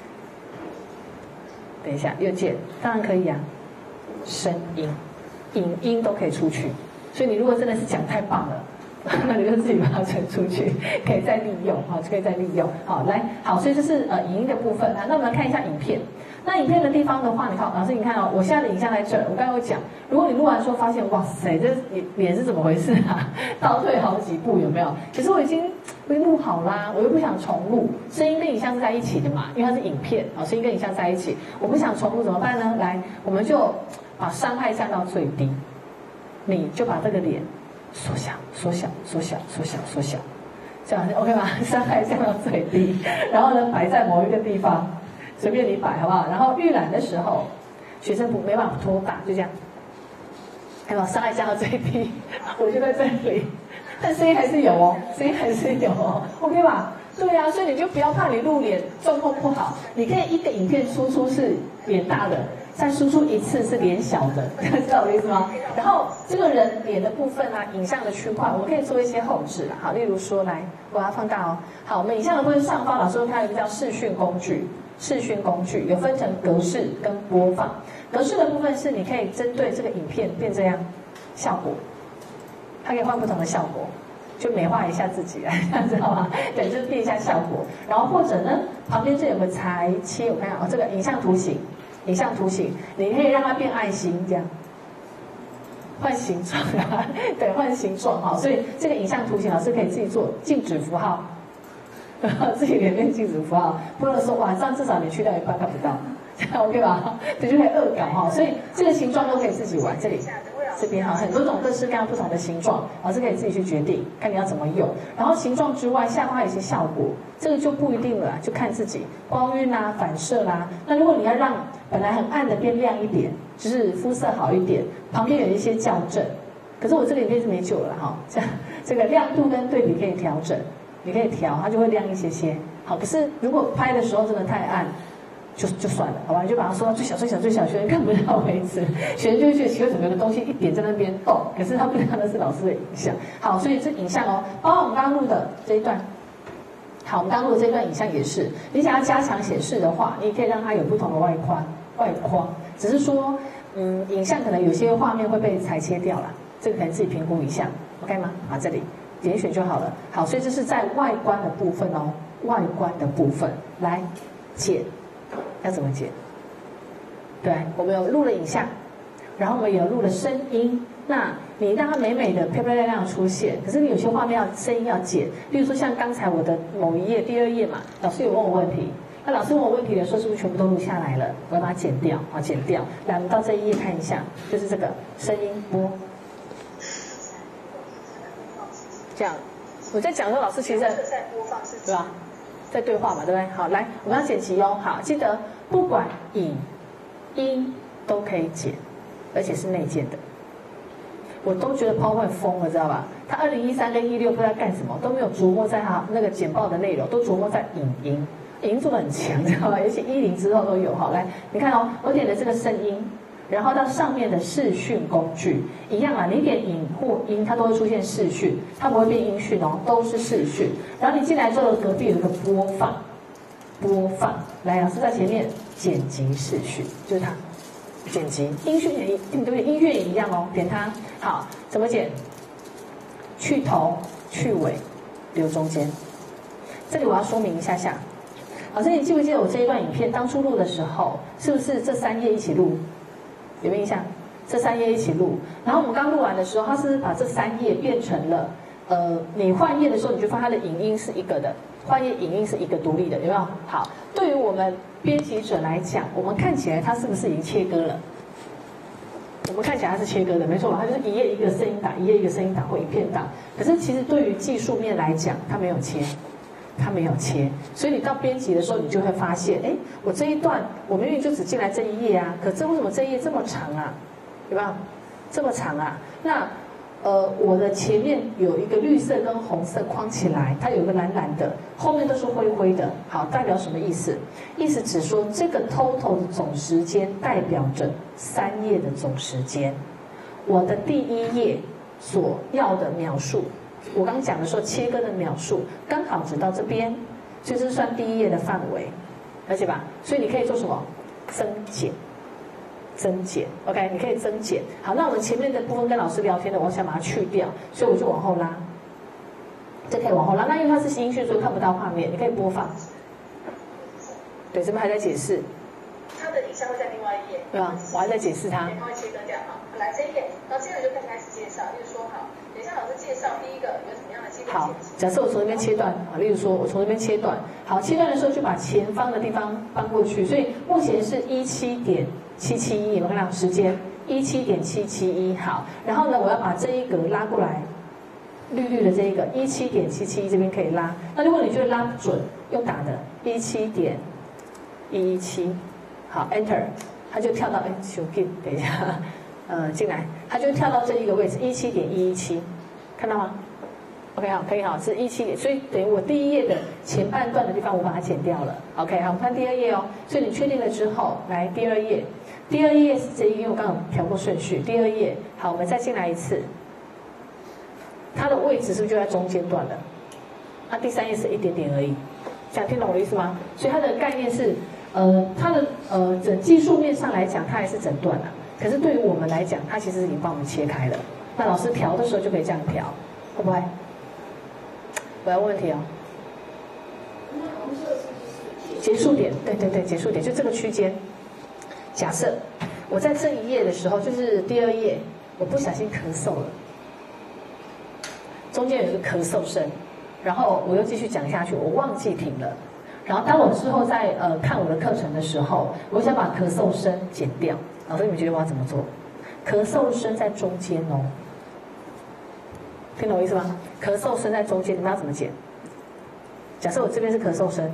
等一下，右键，当然可以啊。声音、影音都可以出去。所以你如果真的是讲太棒了，那你就自己把它存出去，可以再利用，好，可以再利用，好，来，好，所以这是呃影音的部分啊。那我们来看一下影片。那影片的地方的话，你看，老师你看哦，我现在的影像在这儿，我刚刚有讲，如果你录完之后发现，哇塞，这脸脸是怎么回事啊？倒退好几步，有没有？可是我已经我已经录好啦，我又不想重录，声音跟影像是在一起的嘛，因为它是影片，啊，声音跟影像在一起，我不想重录怎么办呢？来，我们就把伤害降到最低。你就把这个脸缩小、缩小、缩小、缩小、缩小，这样 OK 吗？伤害降到最低，然后呢摆在某一个地方，随便你摆好不好？然后预览的时候，学生不没办法拖大，就这样，看到伤害降到最低，我就在这里，但声音还是有哦，声音还是有哦 ，OK 吧？对啊，所以你就不要怕你录脸状况不好，你可以一个影片输出是脸大的。 再输出一次是脸小的，知道我的意思吗？然后这个人脸的部分啊，影像的区块，我们可以做一些后置啦。好，例如说，来，我要放大哦。好，我们影像的部分上方，老师会看到一个叫视讯工具，视讯工具有分成格式跟播放。格式的部分是你可以针对这个影片变这样效果，它可以换不同的效果。就美化一下自己，这样知道吗？对，就是变一下效果。然后或者呢，旁边这有个裁切，我看看哦，这个影像图形，影像图形，你可以让它变爱心，这样换形状啊，对，换形状哈。所以这个影像图形，老师可以自己做静止符号，然后自己连变静止符号，不能说晚上至少你去掉一半看不到，这样 OK 吧？对，就可以恶搞哈。所以这个形状都可以自己玩，这里。这边哈，很多种各式各样不同的形状，老师可以自己去决定，看你要怎么用。然后形状之外，下方还有一些效果，这个就不一定了，就看自己光晕啦、反射啦。那如果你要让本来很暗的变亮一点，就是肤色好一点，旁边有一些校正。可是我这里边是没救了哈，这样这个亮度跟对比可以调整，你可以调，它就会亮一些些。好，可是如果拍的时候真的太暗。就就算了，好吧，你就把它缩到最小、最小、最小，学生看不到为止。学生就会觉得奇怪，怎么有个东西一点在那边动，可是他不知道那是老师的影像。好，所以这影像哦，包括我们刚刚录的这一段。好，我们刚刚录的这段影像也是，你想要加强显示的话，你可以让它有不同的外框，外框。只是说，嗯，影像可能有些画面会被裁切掉了，这个可能自己评估一下 ，OK 吗？好，这里点选就好了。好，所以这是在外观的部分哦，外观的部分来剪。要怎么剪？对，我们有录了影像，然后我们有录了声音。那你让它美美的、漂漂亮亮的出现，可是你有些画面要声音要剪，比如说像刚才我的某一页、第二页嘛，老师有问我问题，那老师问我问题的时候，是不是全部都录下来了？我要把它剪掉，啊，剪掉。来，我们到这一页看一下，就是这个声音播。这样，我在讲的时候，老师其实在对吧？在对话嘛，对不对？好，来，我们要剪辑哦。好，记得不管影、音都可以剪，而且是内建的。我都觉得 PowerPoint 疯了，知道吧？他二零一三跟一六不知道干什么，都没有琢磨在他那个简报的内容，都琢磨在影音，影做的很强，知道吧？而且一零之后都有。好，来，你看哦，我点的这个声音。然后到上面的视讯工具一样啊，你点影或音，它都会出现视讯，它不会变音讯哦，都是视讯。然后你进来之后，隔壁有一个播放，播放，来，老师在前面剪辑视讯，就是它，剪辑音讯也对不对？音乐也一样哦，点它，好，怎么剪？去头、去尾，留中间。这里我要说明一下下，老师，你记不记得我这一段影片当初录的时候，是不是这三页一起录？有没有印象？这三页一起录，然后我们刚录完的时候，它是把这三页变成了，呃，你换页的时候，你就发现它的影音是一个的，换页影音是一个独立的，有没有？好，对于我们编辑者来讲，我们看起来它是不是已经切割了？我们看起来它是切割的，没错吧？它就是一页一个声音档，一页一个声音档或影片档。可是其实对于技术面来讲，它没有切。它没有切，所以你到编辑的时候，你就会发现，哎，我这一段我明明就只进来这一页啊，可这为什么这一页这么长啊？对吧？这么长啊？那呃，我的前面有一个绿色跟红色框起来，它有一个蓝蓝的，后面都是灰灰的。好，代表什么意思？意思只说这个 total 的总时间代表着三页的总时间。我的第一页所要的描述。我刚讲的时候，切割的描述刚好只到这边，所以这是算第一页的范围，了解吧？所以你可以做什么？增减，增减 ，OK？ 你可以增减。好，那我们前面的部分跟老师聊天的，我想把它去掉，所以我就往后拉，这可以往后拉。那因为它是音讯，所以看不到画面，你可以播放。对，这边还在解释。 它的影像会在另外一页。 对吧？我还在解释它。 它会切割掉哈。来这一页，然后接着就开始介绍，就是说好。等一下，老师介绍第一个有什么样的基本。 好，假设我从这边切断，啊，例如说我从这边切断，好，切断的时候就把前方的地方搬过去，所以目前是一七点七七一，有没有看到时间？一七点七七一，好，然后呢，我要把这一格拉过来，绿绿的这一个一七点七七一这边可以拉。那如果你觉得拉不准，用打的一七点一一七，好 ，Enter， 它就跳到哎，手劲，等一下。呃，进来，它就跳到这一个位置，一七点一一七，看到吗 ？OK， 好，可以好，是一七点，所以等于我第一页的前半段的地方我把它剪掉了。OK， 好，我们看第二页哦。所以你确定了之后，来第二页， 第二页是这一页，因为我刚刚调过顺序。第二页，好，我们再进来一次。它的位置是不是就在中间段了？那、啊、第三页是一点点而已，这样听懂我的意思吗？所以它的概念是，呃，它的呃整技术面上来讲，它还是整段了。可是对于我们来讲，它其实已经帮我们切开了。那老师调的时候就可以这样调，会不会？我要问问题哦。结束点，对对对，结束点就这个区间。假设我在这一页的时候，就是第二页，我不小心咳嗽了，中间有一个咳嗽声，然后我又继续讲下去，我忘记停了。然后当我之后在呃看我的课程的时候，我想把咳嗽声剪掉。老师，你们觉得我要怎么做？咳嗽声在中间哦，听懂我意思吗？咳嗽声在中间，你们要怎么剪？假设我这边是咳嗽声。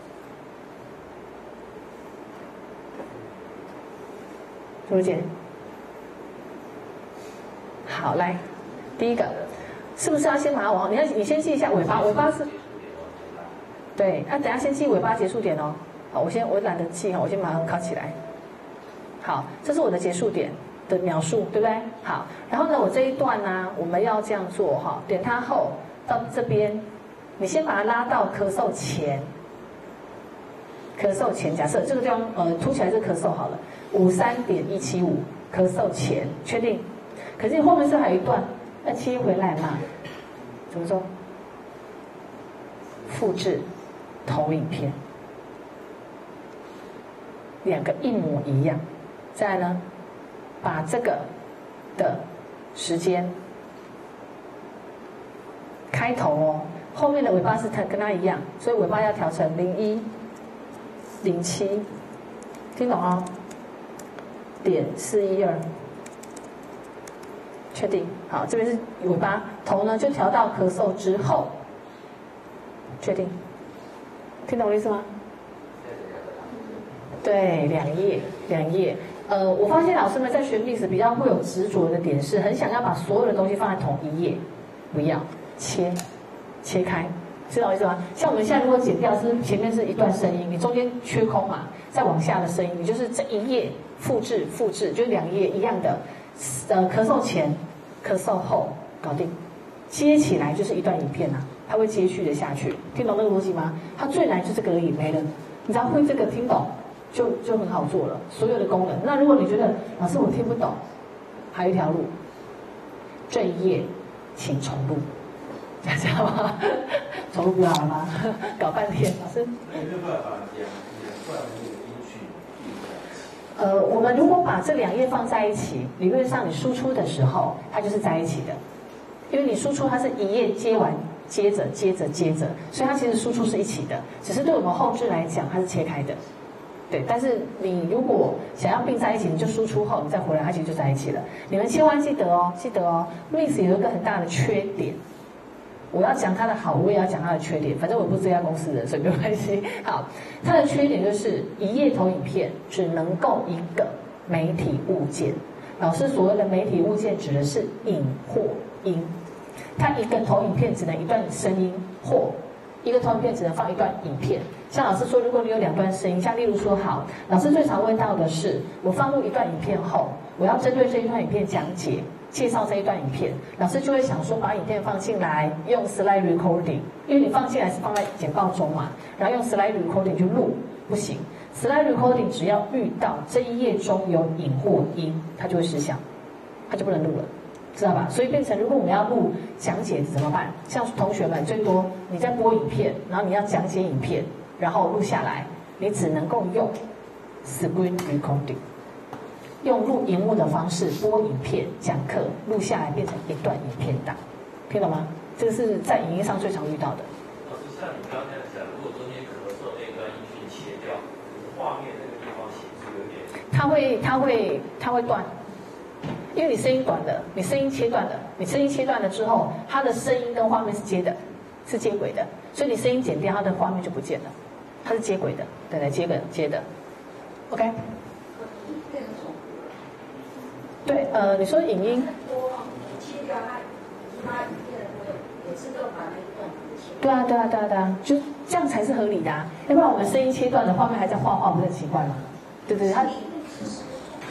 怎么剪？好，来，第一个，是不是要先把它往？你看，你先记一下尾巴，尾巴是，对，那、啊、等一下先记尾巴结束点哦。好，我先我懒得记哈，我先马上考起来。好，这是我的结束点的描述，对不对？好，然后呢，我这一段呢，我们要这样做哈，点它后到这边，你先把它拉到咳嗽前，咳嗽前，假设这个地方呃凸起来是咳嗽好了。五三点一七五，咳嗽前确定，可是后面是还有一段，要切回来嘛？怎么做？复制投影片，两个一模一样。再来呢，把这个的时间开头哦，后面的尾巴是跟它一样，所以尾巴要调成零一零七，听懂哦？点四一二，确定好，这边是尾巴，头呢就调到咳嗽之后，确定，听懂我意思吗？对，两页，两页。呃，我发现老师们在学历史比较会有执着的点是，很想要把所有的东西放在同一页，不要切，切开，知道我意思吗？像我们现在如果剪掉，是前面是一段声音，你中间缺空嘛，再往下的声音，你就是这一页。复制复制，就两页一样的，呃，咳嗽前、咳嗽后搞定，接起来就是一段影片啊，它会接续的下去，听懂那个逻辑吗？它最难就这个而已，没了。你只要会这个听懂，就就很好做了，所有的功能。那如果你觉得老师我听不懂，还有一条路，这一页请重录，知道吗？重录不好了吗？搞半天，老师。 有没有办法两两段那个音讯？ 呃，我们如果把这两页放在一起，理论上你输出的时候，它就是在一起的，因为你输出它是一页接完，接着接着接着，所以它其实输出是一起的，只是对我们后置来讲，它是切开的，对。但是你如果想要并在一起，你就输出后，你再回来，它其实就在一起了。你们千万记得哦，记得哦 ，Mix 有一个很大的缺点。我要讲它的好，我也要讲它的缺点。反正我不是这家公司的，所以没有关系。好，它的缺点就是一页投影片只能够一个媒体物件。老师所谓的媒体物件指的是影或音，它一个投影片只能一段声音，或一个投影片只能放一段影片。像老师说，如果你有两段声音，像例如说，好，老师最常问到的是，我放入一段影片后，我要针对这一段影片讲解。介绍这一段影片，老师就会想说把影片放进来，用 slide recording， 因为你放进来是放在简报中嘛，然后用 slide recording 就录，不行。slide recording 只要遇到这一页中有影或音，它就会失效，它就不能录了，知道吧？所以变成如果我们要录讲解怎么办？像同学们最多你在播影片，然后你要讲解影片，然后录下来，你只能够用 screen recording。用录荧幕的方式播影片讲课，录下来变成一段影片档，听懂吗？这个是在影音上最常遇到的。 老师，像你刚刚那样讲，如果中间咳嗽那段音讯切掉，画面那个地方显示有点， 它会，它会，它会断，因为你声音短的，你声音切断了，你声音切断了之后，它的声音跟画面是接的，是接轨的，所以你声音剪掉，它的画面就不见了，它是接轨的，对对，接的接的 ，OK。对，呃，你说影音，对啊，对啊，对啊，对啊，就这样才是合理的啊，要不然我们声音切断的画面还在画画，不是很奇怪吗？对对对，它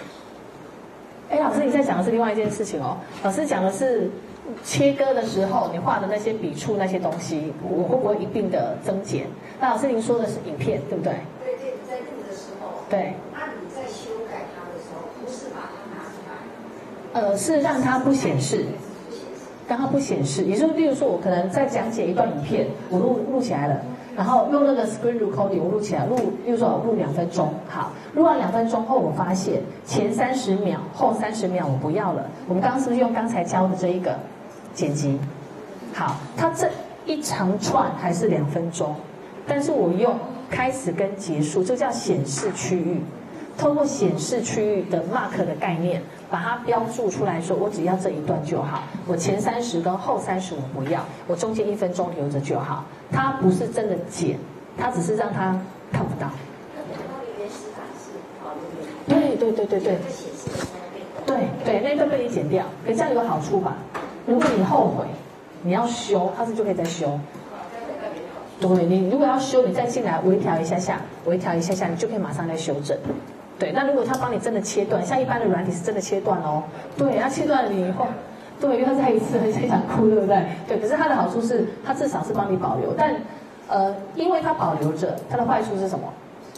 哎，老师你在讲的是另外一件事情哦。老师讲的是切割的时候你画的那些笔触那些东西，我会不会一并的增减？那老师您说的是影片，对不对？ 对对，你在录的时候， 对。 那你在修改它的时候，不是把它拿出来， 呃，是让它不显示。让它不显示，也就是例如说，我可能在讲解一段影片，我录录起来了，然后用那个 screen recording 我录起来，录，例如说我录两分钟，好，录完两分钟后，我发现前三十秒、后三十秒我不要了。我们刚刚是不是用刚才教的这一个剪辑？好，它这一长串还是两分钟，但是我用开始跟结束，这叫显示区域。透过显示区域的 mark 的概念，把它标注出来说，我只要这一段就好，我前三十跟后三十我不要，我中间一分钟留着就好。它不是真的剪，它只是让它看不到。 原始版是保留对对对对对。对对，那段被你剪掉，可是这样有个好处吧？如果你后悔，你要修，它是就可以再修。对，你如果要修，你再进来微调一下下，微调一下下，你就可以马上再修正。对，那如果他帮你真的切断，像一般的软体是真的切断哦。对，他切断了你以后，对，因为他再一次很想哭，对不对？对，可是它的好处是，它至少是帮你保留，但呃，因为它保留着，它的坏处是什么？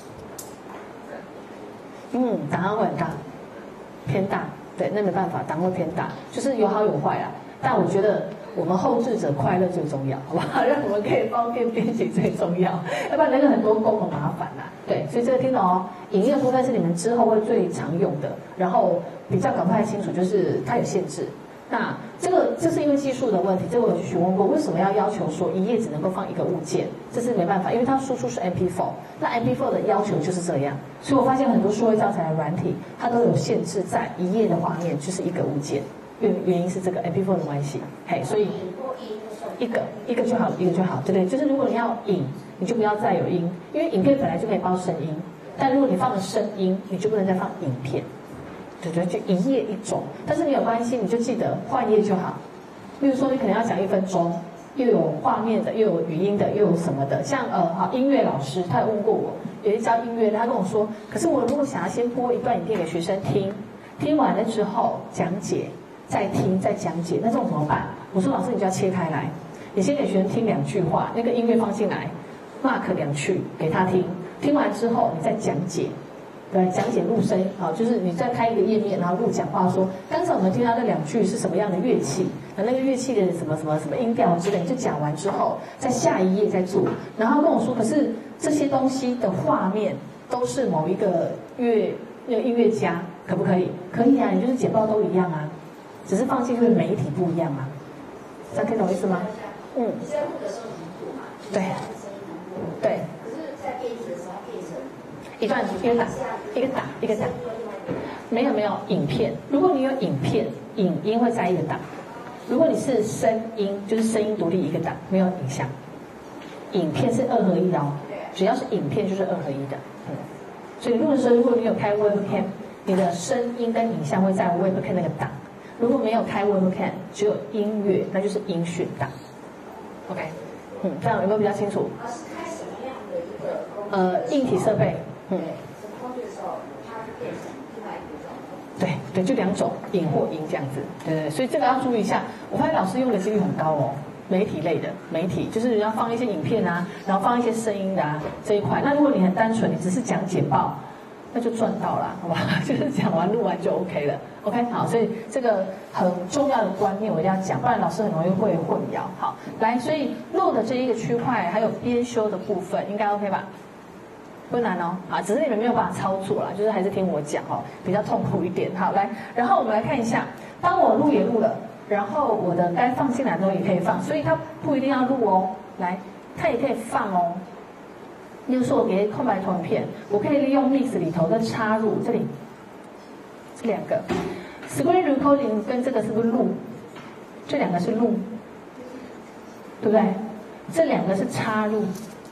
嗯，档案会很大，偏大。对，那没办法，档案会偏大，就是有好有坏啊。但我觉得我们后置者快乐最重要，好不好？让我们可以方便编辑最重要，要不然那个很多工很麻烦啦。对，所以这个听懂哦。影音的部分是你们之后会最常用的，然后比较搞不太清楚，就是它有限制。那这个这是因为技术的问题，这个我有去询问过，为什么要要求说一页只能够放一个物件？这是没办法，因为它输出是 M P 四， 那 M P 四 的要求就是这样。所以我发现很多数位教材的软体，它都有限制在一页的画面就是一个物件。原原因是这个 M P 四 的关系，嘿，所以一个一个就好，一个就好，对不对？就是如果你要影，你就不要再有音，因为影片本来就可以包声音，但如果你放了声音，你就不能再放影片，对对，就一页一种。但是你有关系，你就记得换页就好。例如说，你可能要讲一分钟，又有画面的，又有语音的，又有什么的，像呃，好音乐老师，他有问过我，有一教音乐的，他跟我说，可是我如果想要先播一段影片给学生听，听完了之后讲解。再听再讲解，那这种怎么办？我说老师，你就要切开来，你先给学生听两句话，那个音乐放进来 ，mark 两句给他听，听完之后你再讲解，对，讲解录声，好，就是你再开一个页面，然后录讲话说，刚才我们听到那两句是什么样的乐器，那那个乐器的什么什么什么音调之类，就讲完之后，在下一页再做，然后跟我说，可是这些东西的画面都是某一个乐那个音乐家，可不可以？可以啊，你就是简报都一样啊。只是放进去的媒体不一样嘛，这样听懂意思吗？嗯。 你在录的时候能录嘛？ 对。对。 可是，在编辑的时候变成一段一个打，一个打，一个打。没有没有影片，如果你有影片，影音会在一个档；如果你是声音，就是声音独立一个档，没有影像。影片是二合一的哦，只要是影片就是二合一的。嗯。所以录的时候，如果你有开 Webcam， 你的声音跟影像会在 Webcam 那个档。如果没有开 Webcam， 只有音乐，那就是音讯档。OK， 嗯，这样有没有比较清楚？ 它是开什么样的一个呃硬体设备？嗯， 什么工具的时候，它就变成另外一个状况。 对对，就两种，影或音这样子。对对，所以这个要注意一下。我发现老师用的几率很高哦，媒体类的媒体，就是要放一些影片啊，然后放一些声音的啊这一块。那如果你很单纯，你只是讲简报。那就赚到了，好吧？就是讲完录完就 OK 了 ，OK 好，所以这个很重要的观念我一定要讲，不然老师很容易会混淆。好，来，所以录的这一个区块还有编修的部分，应该 OK 吧？不难哦，啊，只是你们没有办法操作啦，就是还是听我讲哦，比较痛苦一点。好，来，然后我们来看一下，当我录也录了，然后我的该放进来的东西也可以放，所以它不一定要录哦，来，它也可以放哦。例如说，我给空白投影片，我可以利用 Mix 里头的插入，这里这两个 Screen Recording 跟这个是不是录？这两个是录，对不对？这两个是插入。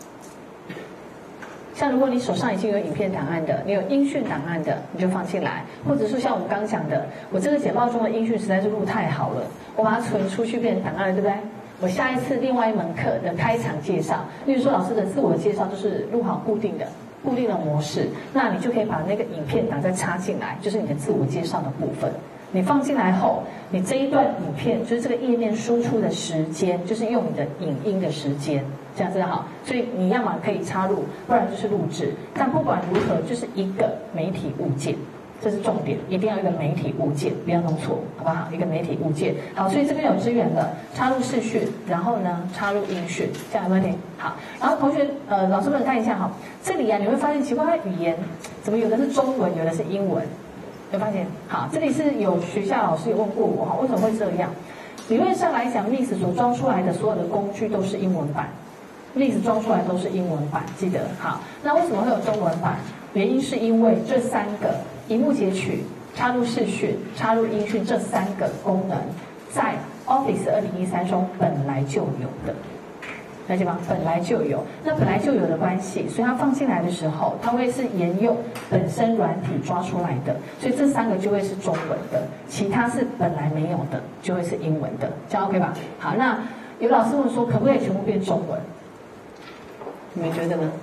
像如果你手上已经有影片档案的，你有音讯档案的，你就放进来；或者是像我们刚刚讲的，我这个简报中的音讯实在是录太好了，我把它存出去变成档案了，对不对？我下一次另外一门课的开场介绍，例如说老师的自我介绍就是录好固定的、固定的模式，那你就可以把那个影片档再插进来，就是你的自我介绍的部分。 你放进来后，你这一段影片就是这个页面输出的时间，就是用你的影音的时间，这样子好。所以你要么可以插入，不然就是录制。但不管如何，就是一个媒体物件，这是重点，一定要一个媒体物件，不要弄错，好不好？一个媒体物件。好，所以这边有支援了，插入视讯，然后呢插入音讯，这样有没有问题？好，然后同学呃老师们看一下哈，这里啊你会发现奇怪，它语言怎么有的是中文，有的是英文。有发现？好，这里是有学校老师有问过我哈，为什么会这样？理论上来讲 ，Mix 所装出来的所有的工具都是英文版 ，Mix 装出来都是英文版，记得好。那为什么会有中文版？原因是因为这三个荧幕截取、插入视讯、插入音讯这三个功能，在 Office 二零一三中本来就有的。了解吗？本来就有，那本来就有的关系，所以它放进来的时候，它会是沿用本身软体抓出来的，所以这三个就会是中文的，其他是本来没有的，就会是英文的，这样 OK 吧？好，那有老师问说，可不可以全部变中文？你们觉得呢？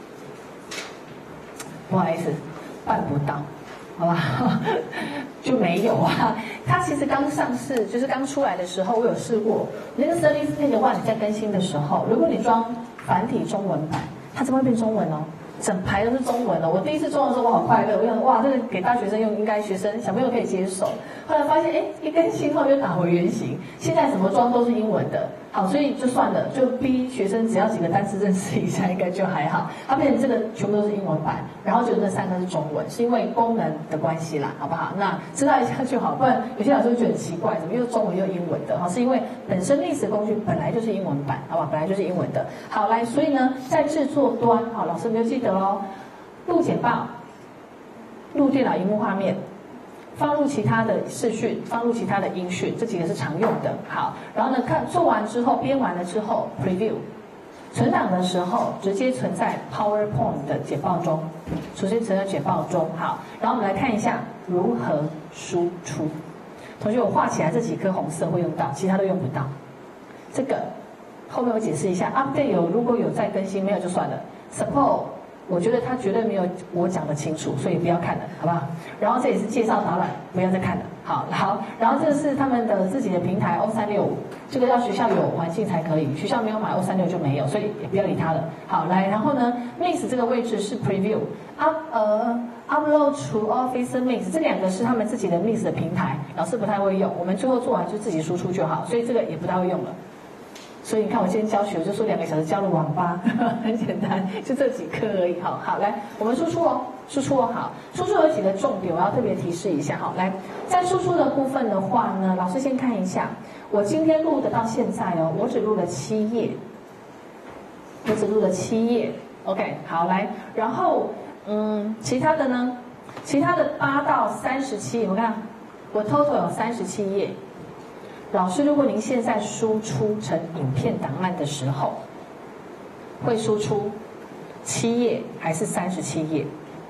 不好意思，办不到。好吧，就没有啊。它其实刚上市，就是刚出来的时候，我有试过。那个 Service Page One 你在更新的时候，如果你装繁体中文版，它怎么会变中文哦？整排都是中文的。我第一次装的时候，我好快乐，我想哇，这个给大学生用，应该学生小朋友可以接受。后来发现，哎，一更新后就打回原形。现在怎么装都是英文的，好，所以就算了，就逼学生只要几个单词认识一下，应该就还好。它变成这个全部都是英文版，然后就那三个是中文，是因为功能的关系啦，好不好？那知道一下就好，不然有些老师会觉得很奇怪，怎么又中文又英文的？哈，是因为本身历史工具本来就是英文版，好吧？本来就是英文的。好，来，所以呢，在制作端，好，老师没有记得哦，录简报，录电脑荧幕画面。放入其他的视讯，放入其他的音讯，这几个是常用的。好，然后呢，看做完之后，编完了之后 ，preview， 存档的时候直接存在 PowerPoint 的简报中，直接存在简报中。好，然后我们来看一下如何输出。同学，我画起来这几颗红色会用到，其他都用不到。这个后面我解释一下 ，update 有如果有再更新，没有就算了。support。我觉得他绝对没有我讲的清楚，所以不要看了，好不好？然后这也是介绍导览，不要再看了。好，好，然后这个是他们的自己的平台 O 三六五，这个要学校有环境才可以，学校没有买 O 三六就没有，所以也不要理他了。好，来，然后呢 ，Mix 这个位置是 Preview，up 呃 Upload to Office Mix 这两个是他们自己的 Mix 的平台，老师不太会用，我们最后做完就自己输出就好，所以这个也不太会用了。所以你看，我今天教学，我就说两个小时教了网吧，很简单，就这几课而已。好，好，来，我们输出哦，输出哦，好，输出有几个重点，我要特别提示一下。好，来，在输出的部分的话呢，老师先看一下，我今天录的到现在哦，我只录了七页，我只录了七页 ，OK， 好，来，然后嗯，其他的呢，其他的八到三十七，我看我 total 有三十七页。老师，如果您现在输出成影片档案的时候，会输出七页还是三十七页？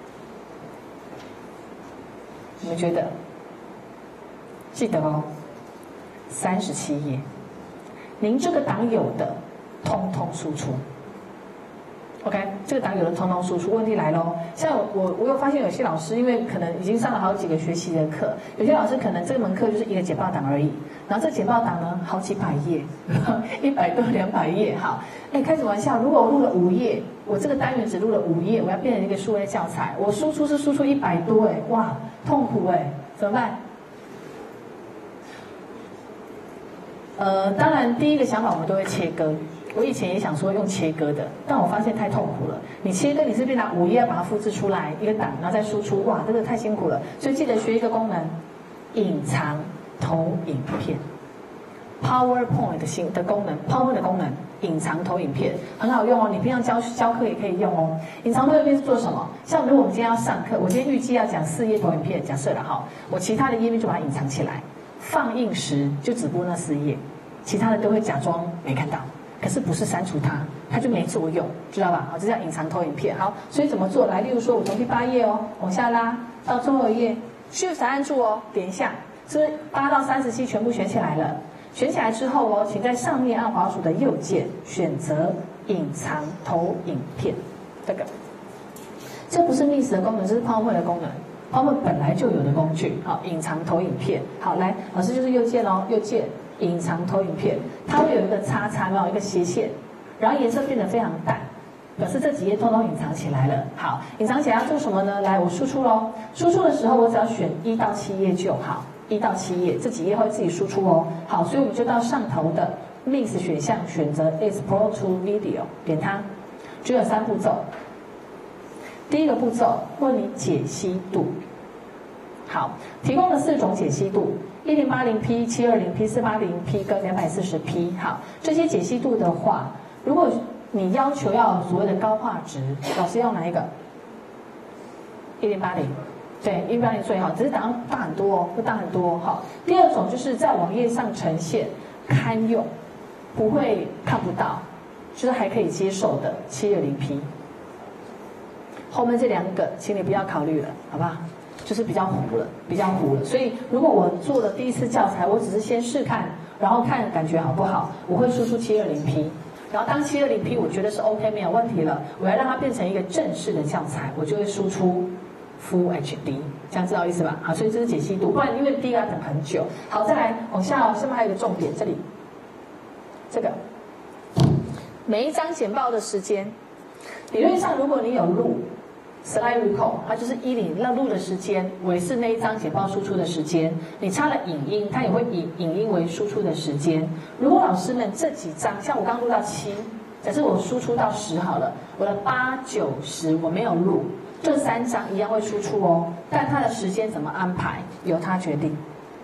你们觉得？记得哦，三十七页。您这个档有的，通通输出。OK， 这个档有的通通输出，问题来咯，像我，我又发现有些老师，因为可能已经上了好几个学期的课，有些老师可能这门课就是一个简报档而已，然后这简报档呢好几百页，一百多两百页，好，哎，开什么玩笑？如果我录了五页，我这个单元只录了五页，我要变成一个数位教材，我输出是输出一百多，哎，哇，痛苦哎，怎么办？呃，当然第一个想法我们都会切割。我以前也想说用切割的，但我发现太痛苦了。你切割，你是不是拿五页要把它复制出来一个档，然后再输出？哇，这个太辛苦了。所以记得学一个功能，隐藏投影片 ，PowerPoint 的新的功能 ，PowerPoint 的功能，隐藏投影片很好用哦。你平常教教课也可以用哦。隐藏投影片是做什么？像如果我们今天要上课，我今天预计要讲四页投影片，假设了哈，我其他的页面就把它隐藏起来，放映时就只播那四页，其他的都会假装没看到。可是不是删除它，它就没作用，知道吧？好，这叫隐藏投影片。好，所以怎么做？来，例如说，我从第八页哦往下拉到最后一页 ，Shift 按住哦，点一下，是不是八到三十七全部选起来了？选起来之后哦，请在上面按滑鼠的右键选择隐藏投影片，这个，这不是 Mix 的功能，这是 PowerPoint 的功能。 他们本来就有的工具，好，隐藏投影片。好，来，老师就是右键哦，右键隐藏投影片，它会有一个叉叉，没有一个斜线，然后颜色变得非常淡，表示这几页通通隐藏起来了。好，隐藏起来要做什么呢？来，我输出咯，输出的时候我只要选一到七页就好，一到七页，这几页会自己输出哦。好，所以我们就到上头的 Mix 选项，选择 Export to Video， 点它，只有三步骤。第一个步骤问你解析度，好，提供了四种解析度，一零八零 P、七二零 P、四八零 P 跟两百四十 P。好，这些解析度的话，如果你要求要所谓的高画质，老师要哪一个？一零八零，对，一零八零最好，只是档案大很多哦，会大很多哦。好，第二种就是在网页上呈现，堪用，不会看不到，就是还可以接受的七二零 P。后面这两个，请你不要考虑了，好不好？就是比较糊了，比较糊了。所以如果我做的第一次教材，我只是先试看，然后看感觉好不好，我会输出七二零 P。然后当七二零 P 我觉得是 OK 没有问题了，我要让它变成一个正式的教材，我就会输出 Full H D， 这样知道意思吧？好，所以这是解析度，不然因为第一个要等很久。好，再来往下哦，下面还有一个重点，这里这个每一张简报的时间，理论上如果你有录 slide recall， 它就是依你那录的时间为是那一张简报输出的时间，你插了影音，它也会以影音为输出的时间。如果老师们这几张，像我刚录到七，假设我输出到十好了，我的八九十我没有录，这三张一样会输出哦，但它的时间怎么安排由它决定。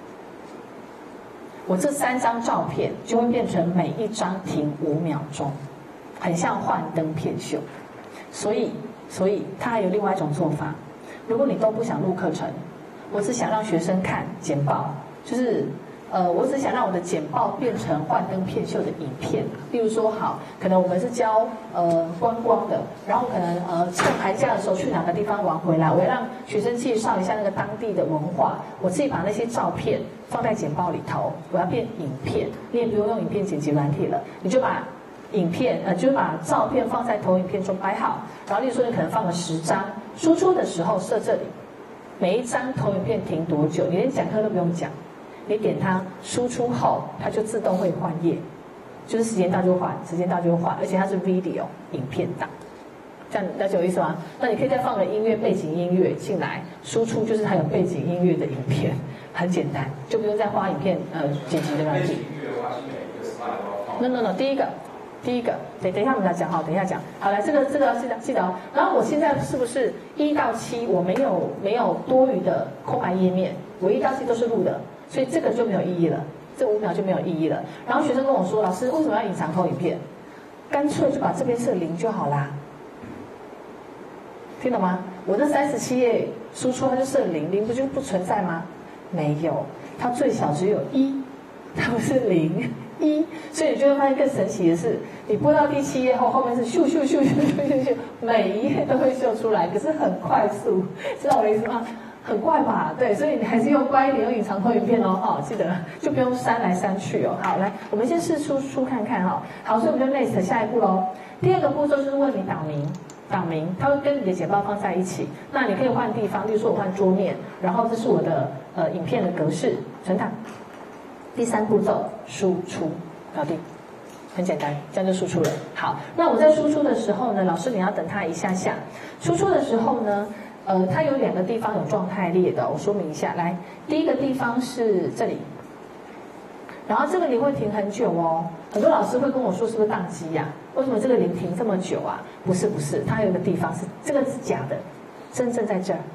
我这三张照片就会变成每一张停五秒钟，很像幻灯片秀，所以。所以它还有另外一种做法，如果你都不想录课程，我只想让学生看简报，就是呃，我只想让我的简报变成幻灯片秀的影片。例如说，好，可能我们是教呃观光的，然后可能呃趁寒假的时候去哪个地方玩回来，我要让学生介绍一下那个当地的文化，我自己把那些照片放在简报里头，我要变影片，你也不用用影片剪辑软体了，你就把影片呃，就是把照片放在投影片中摆好，然后例如说你可能放了十张，输出的时候设这里，每一张投影片停多久，你连讲课都不用讲，你点它输出后，它就自动会换页，就是时间到就换，时间到就换，而且它是 video 影片档，这样了解我意思吗？那你可以再放个音乐背景音乐进来，输出就是它有背景音乐的影片，很简单，就不用再花影片呃剪辑的软体。No no no， 第一个。第一个，等等一下我们来讲哈，等一下讲。好，来这个这个记得记得哦。然后我现在是不是一到七我没有没有多余的空白页面，我一到七都是录的，所以这个就没有意义了，这五秒就没有意义了。然后学生跟我说，老师为什么要隐藏投影片？干脆就把这边设零就好啦。听懂吗？我这三十七页输出它就设零，零不就不存在吗？没有，它最小只有一，它不是零。一，所以你就会发现更神奇的是，你播到第七页后，后面是咻咻咻咻咻咻咻，每一页都会秀出来，可是很快速，知道我的意思吗？很快吧？对，所以你还是用乖一点，用隐藏投影片哦，哦，记得就不用删来删去哦。好，来，我们先试出出看看哈、哦。好，所以我们就 next 下一步喽。第二个步骤就是问你档名，档名它会跟你的简报放在一起，那你可以换地方，例如说我换桌面，然后这是我的呃影片的格式，存档。第三步骤输出搞定，很简单，这样就输出了。好，那我在输出的时候呢，老师你要等它一下下。输出的时候呢，呃，它有两个地方有状态列的，我说明一下。来，第一个地方是这里，然后这个零会停很久哦。很多老师会跟我说是不是宕机呀？为什么这个零停这么久啊？不是不是，它有一个地方是这个是假的，真正在这儿，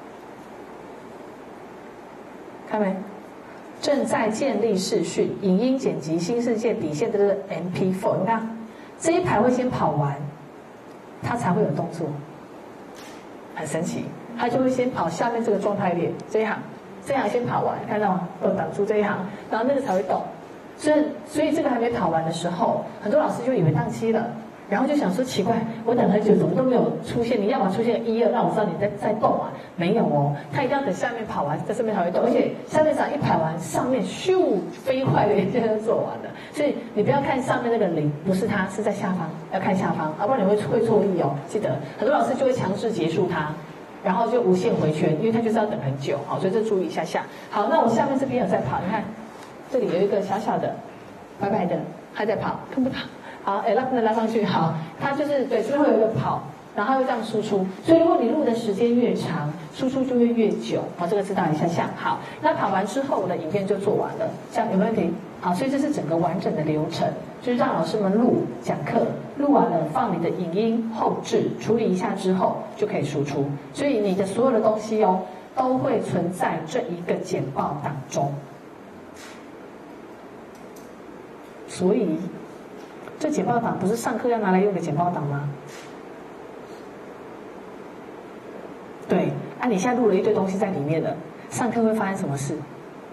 看没？正在建立视讯、影音剪辑、新世界底线的这个 M P 四， 你看这一排会先跑完，它才会有动作，很神奇，它就会先跑下面这个状态列这一行，这一行先跑完，看到吗？都挡住这一行，然后那个才会动，所以所以这个还没跑完的时候，很多老师就以为宕机了。然后就想说奇怪，我等很久怎么都没有出现？你要么出现一二，让我知道你在在动啊，没有哦，它一定要等下面跑完，在上面才会动，而且下面场一跑完，上面咻飞快的一件就做完了。所以你不要看上面那个零，不是它，是在下方，要看下方，要不然你会会错意哦。记得很多老师就会强制结束它， 然后就无限回圈，因为它就是要等很久，好，所以这注意一下下。好，那我下面这边有在跑，你看这里有一个小小的白白的，还在跑，看不到？好，哎，拉拉拉上去，好，它就是对，这边会有一个跑。然后又这样输出，所以如果你录的时间越长，输出就会越久。好，这个知道一下下。好，那跑完之后，我的影片就做完了，这样有没有问题？好，所以这是整个完整的流程，就是让老师们录讲课，录完了放你的影音后置，处理一下之后就可以输出。所以你的所有的东西哦，都会存在这一个简报档中。所以这简报档不是上课要拿来用的简报档吗？对，啊，你现在录了一堆东西在里面了，上课会发生什么事？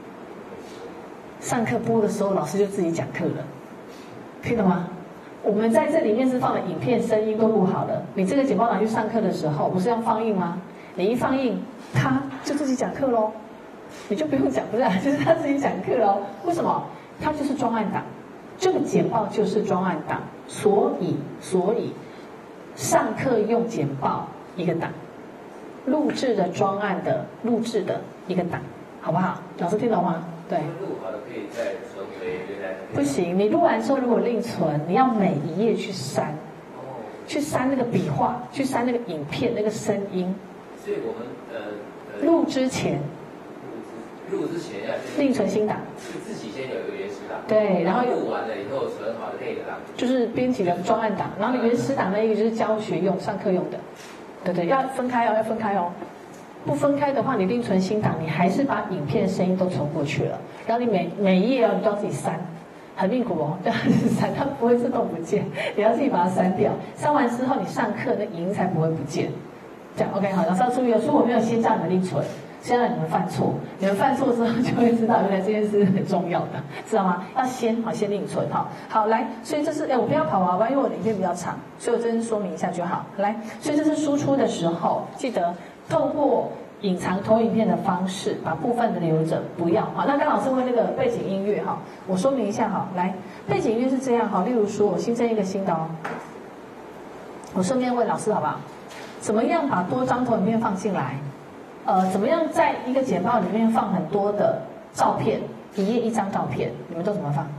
上课播的时候，老师就自己讲课了，听懂吗？我们在这里面是放的影片、声音都录好了，你这个简报档去上课的时候，不是要放映吗？你一放映，他就自己讲课喽，你就不用讲，不是、啊，就是他自己讲课喽。为什么？他就是专案档，这个简报就是专案档，所以所以上课用简报一个档。录制的专案的录制的一个档，好不好？老师听懂吗？对。 录好的可以再存回原来。 不行，你录完之后如果另存，你要每一页去删， 哦， 去删那个笔画，去删那个影片那个声音。 所以我们呃呃录之前， 录之前要另存新档， 就自己先有一个原始档。 对，然后录完了以后存好的那个档， 就是编辑的专案档，然后你原始档那一个就是教学用、上课用的。对对，要分开哦，要分开哦。不分开的话，你另存新档，你还是把影片、声音都存过去了。然后你每每一页哦，你都要自己删，很命苦哦，对，删它不会自动不见，你要自己把它删掉。删完之后，你上课那影音才不会不见。这样 OK 好，老师要注意哦，所以我没有先叫你们另存，先让你们犯错。你们犯错之后就会知道，原来这件事很重要的，知道吗？要先好，先另存哈。好，来，所以这是哎，我不要跑娃娃，因为我的影片比较长，所以我这是说明一下就好。来，所以这是输出的时候，记得透过隐藏投影片的方式，把部分的留着，不要好。那刚老师问那个背景音乐哈，我说明一下哈。来，背景音乐是这样哈，例如说我新增一个新的哦，我顺便问老师好不好？怎么样把多张投影片放进来？呃，怎么样在一个简报里面放很多的照片，一页一张照片，你们都怎么放？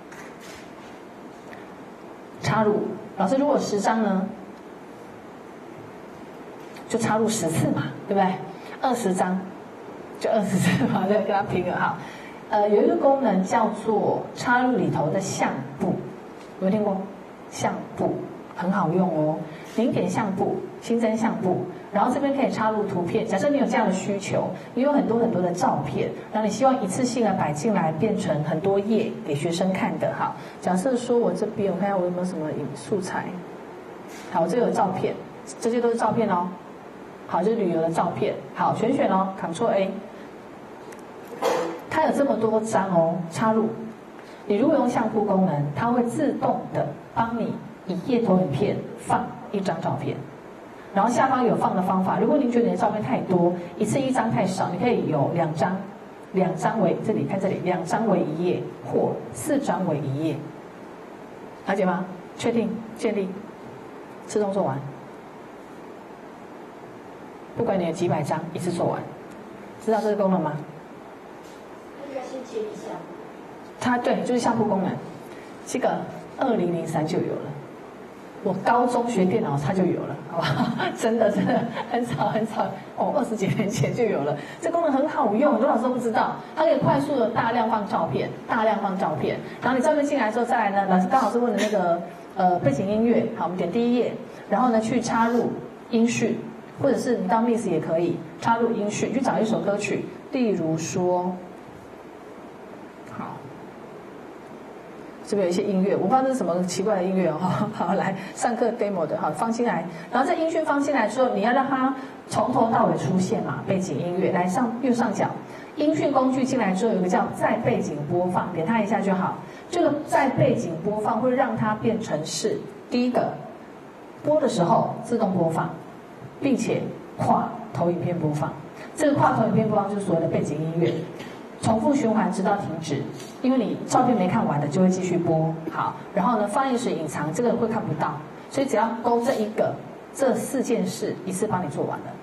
插入，老师如果十张呢，就插入十次嘛，对不对？二十张就二十次嘛，对，跟它平衡好。呃，有一个功能叫做插入里头的相簿，有没有听过？相簿很好用哦。您点相簿，新增相簿，然后这边可以插入图片。假设你有这样的需求，你有很多很多的照片，然后你希望一次性的摆进来，变成很多页给学生看的。好，假设说我这边，我看一下我有没有什么素材。好，我这有照片，这些都是照片哦。好，就是旅游的照片。好，选选哦 ，Ctrl A。它有这么多张哦，插入。你如果用相簿功能，它会自动的帮你一页投影片放一张照片，然后下方有放的方法。如果您觉得你的照片太多，一次一张太少，你可以有两张，两张为这里看这里，两张为一页，或四张为一页。了解吗？确定建立，自动做完。不管你有几百张，一次做完。知道这个功能吗？ 应该先接一下。 它对，就是相簿功能，这个二零零三就有了。我高中学电脑它就有了，好不好？真的真的很早很早哦，二十几年前就有了。这功能很好用，很多老师都不知道。它可以快速的大量放照片，大量放照片。然后你照片进来之后，再来呢，老师刚老师问的那个呃背景音乐，好，我们点第一页，然后呢去插入音讯，或者是你到 Miss 也可以插入音讯，去找一首歌曲，例如说。这边有一些音乐，我不知道这是什么奇怪的音乐哦。好，来上课 demo 的，好放进来，然后在音讯放进来之后，你要让它从头到尾出现嘛，背景音乐来上右上角，音讯工具进来之后有一个叫在背景播放，点它一下就好。这个在背景播放会让它变成是第一个播的时候自动播放，并且跨投影片播放。这个跨投影片播放就是所谓的背景音乐。重复循环直到停止，因为你照片没看完的就会继续播。好，然后呢，放映时隐藏，这个会看不到，所以只要勾这一个，这四件事一次帮你做完了。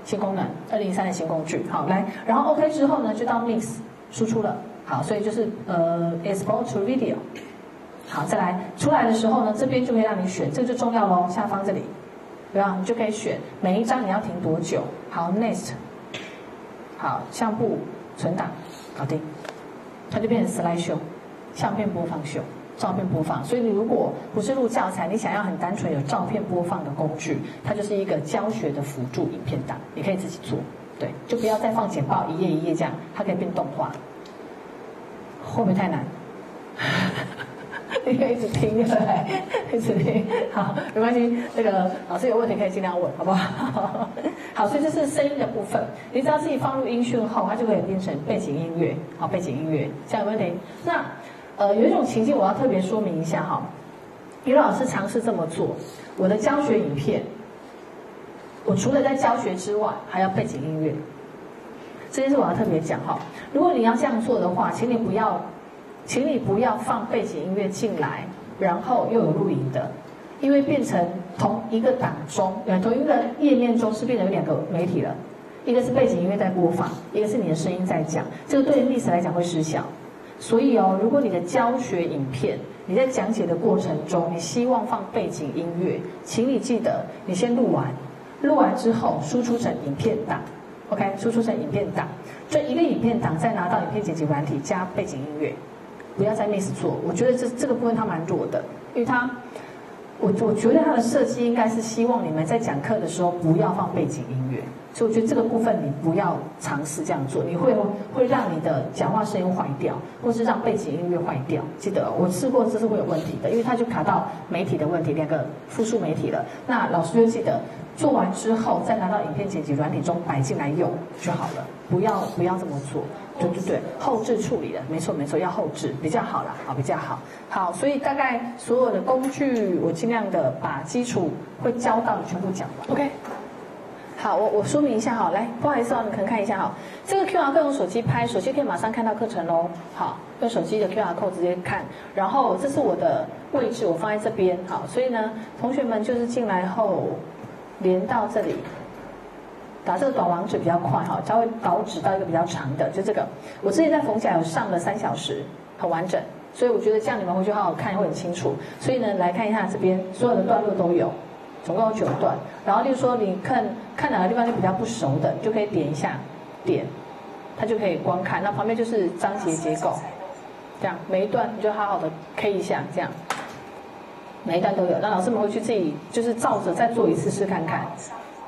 新功能，二零一三的新工具。好，来，然后 OK 之后呢，就到 Mix 输出了。好，所以就是呃 Export to Video。好，再来出来的时候呢，这边就可以让你选，这个就重要喽，下方这里，对吧？你就可以选每一张你要停多久。好 ，Next。好，相簿存档，搞定，它就变成 Slide Show， 相片播放秀。照片播放，所以你如果不是录教材，你想要很单纯有照片播放的工具，它就是一个教学的辅助影片档，你可以自己做，对，就不要再放简报一页一页这样，它可以变动画，会不会太难？你可以一直听，对不对？一直听，好，没关系，那个老师有问题可以尽量问，好不好？好，所以这是声音的部分，你只要自己放入音讯后，它就可以变成背景音乐，好，背景音乐，这样有问题？那。呃，有一种情境我要特别说明一下哈，因为老师尝试这么做，我的教学影片，我除了在教学之外，还要背景音乐，这件事我要特别讲哈。如果你要这样做的话，请你不要，请你不要放背景音乐进来，然后又有录影的，因为变成同一个档中，呃，同一个页面中是变成有两个媒体了，一个是背景音乐在播放，一个是你的声音在讲，这个对历史来讲会失效。所以哦，如果你的教学影片，你在讲解的过程中，你希望放背景音乐，请你记得，你先录完，录完之后输出成影片档 ，OK， 输出成影片档，就一个影片档再拿到影片剪辑软体加背景音乐，不要再 miss 做。我觉得这这个部分它蛮弱的，因为它，我我觉得它的设计应该是希望你们在讲课的时候不要放背景音乐。所以我觉得这个部分你不要尝试这样做，你会会让你的讲话声音坏掉，或是让背景音乐坏掉。记得我试过，这是会有问题的，因为它就卡到媒体的问题，两个复数媒体了。那老师就记得做完之后再拿到影片剪辑软体中摆进来用就好了，不要不要这么做。对对对，后置处理的，没错没错，要后置比较好啦，好比较好。好，所以大概所有的工具，我尽量的把基础会教到的全部讲完。OK。好，我我说明一下哈，来，不好意思哦，你可能看一下哈，这个 Q R code 用手机拍，手机可以马上看到课程喽。好，用手机的 Q R code 直接看，然后这是我的位置，我放在这边。好，所以呢，同学们就是进来后连到这里，打这个短网址比较快哈，它会导指到一个比较长的，就这个。我之前在逢甲有上了三小时，很完整，所以我觉得这样你们回去好好看会很清楚。所以呢，来看一下这边所有的段落都有。总共有九段，然后例如说你看看哪个地方就比较不熟的，就可以点一下，点，它就可以观看。那旁边就是章节结构，这样每一段你就好好的 K 一下，这样每一段都有。那老师们回去自己就是照着再做一次试看看。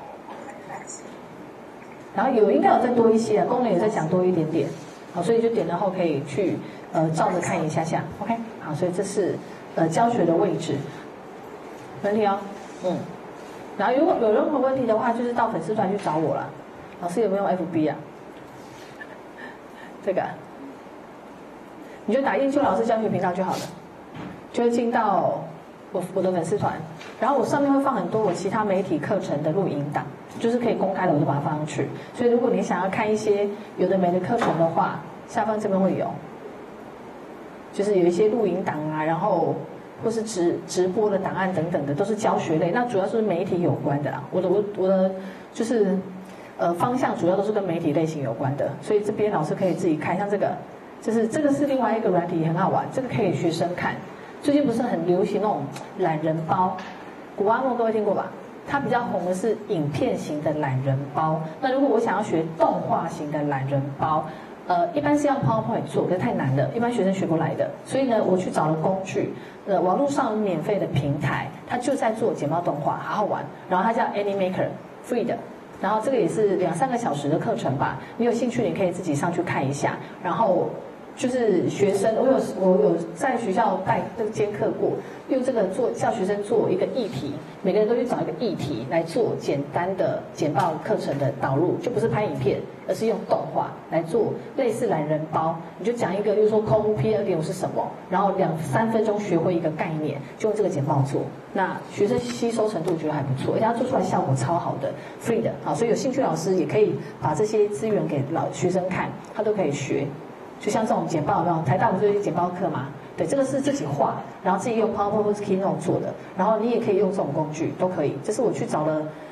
然后有应该有再多一些啊，功能也再讲多一点点，好，所以就点了后可以去呃照着看一下下 ，OK， 好，所以这是呃教学的位置，问题哦。嗯，然后如果有任何问题的话，就是到粉丝团去找我了。老师有没有 F B 啊？这个，你就打燕秋老师教学频道就好了，就会进到我我的粉丝团。然后我上面会放很多我其他媒体课程的录影档，就是可以公开的，我就把它放上去。所以如果你想要看一些有的没的课程的话，下方这边会有，就是有一些录影档啊，然后。或是直直播的档案等等的，都是教学类，那主要是媒体有关的啦。我的我我的就是，呃，方向主要都是跟媒体类型有关的，所以这边老师可以自己看，像这个，就是这个是另外一个软体，也很好玩，这个可以学生看。最近不是很流行那种懒人包，古阿莫各位听过吧？它比较红的是影片型的懒人包。那如果我想要学动画型的懒人包。呃，一般是用 PowerPoint 做，可是太难了，一般学生学不来的。所以呢，我去找了工具，呃，网络上免费的平台，它就在做简报动画，好好玩。然后它叫 Animaker Free 的，然后这个也是两三个小时的课程吧。你有兴趣，你可以自己上去看一下。然后就是学生，我有我有在学校带这个兼课过，用这个做叫学生做一个议题，每个人都去找一个议题来做简单的简报课程的导入，就不是拍影片，而是用动画来做类似懒人包。你就讲一个，就是说空污 P M 二点五 是什么，然后两三分钟学会一个概念，就用这个简报做。那学生吸收程度觉得还不错，而且他做出来效果超好的 ，free 的，好，所以有兴趣老师也可以把这些资源给老学生看，他都可以学。就像这种简报，有没有？台大不是有简报课嘛？对，这个是自己画，然后自己用 PowerPoint 或是 Keynote 做的，然后你也可以用这种工具，都可以。这是我去找了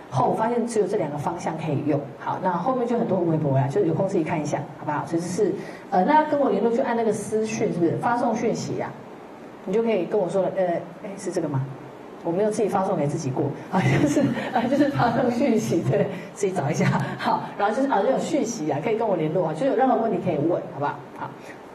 后，我发现只有这两个方向可以用。好，那后面就很多微博啦，就是有空自己看一下，好不好？其实是，呃，那跟我联络就按那个私讯，是不是发送讯息呀、啊？你就可以跟我说了，呃，哎，是这个吗？我没有自己发送给自己过，啊，就是啊，就是发送讯息，对，自己找一下。好，然后就是啊，这种讯息啊，可以跟我联络啊，就有任何问题可以问，好不好？好。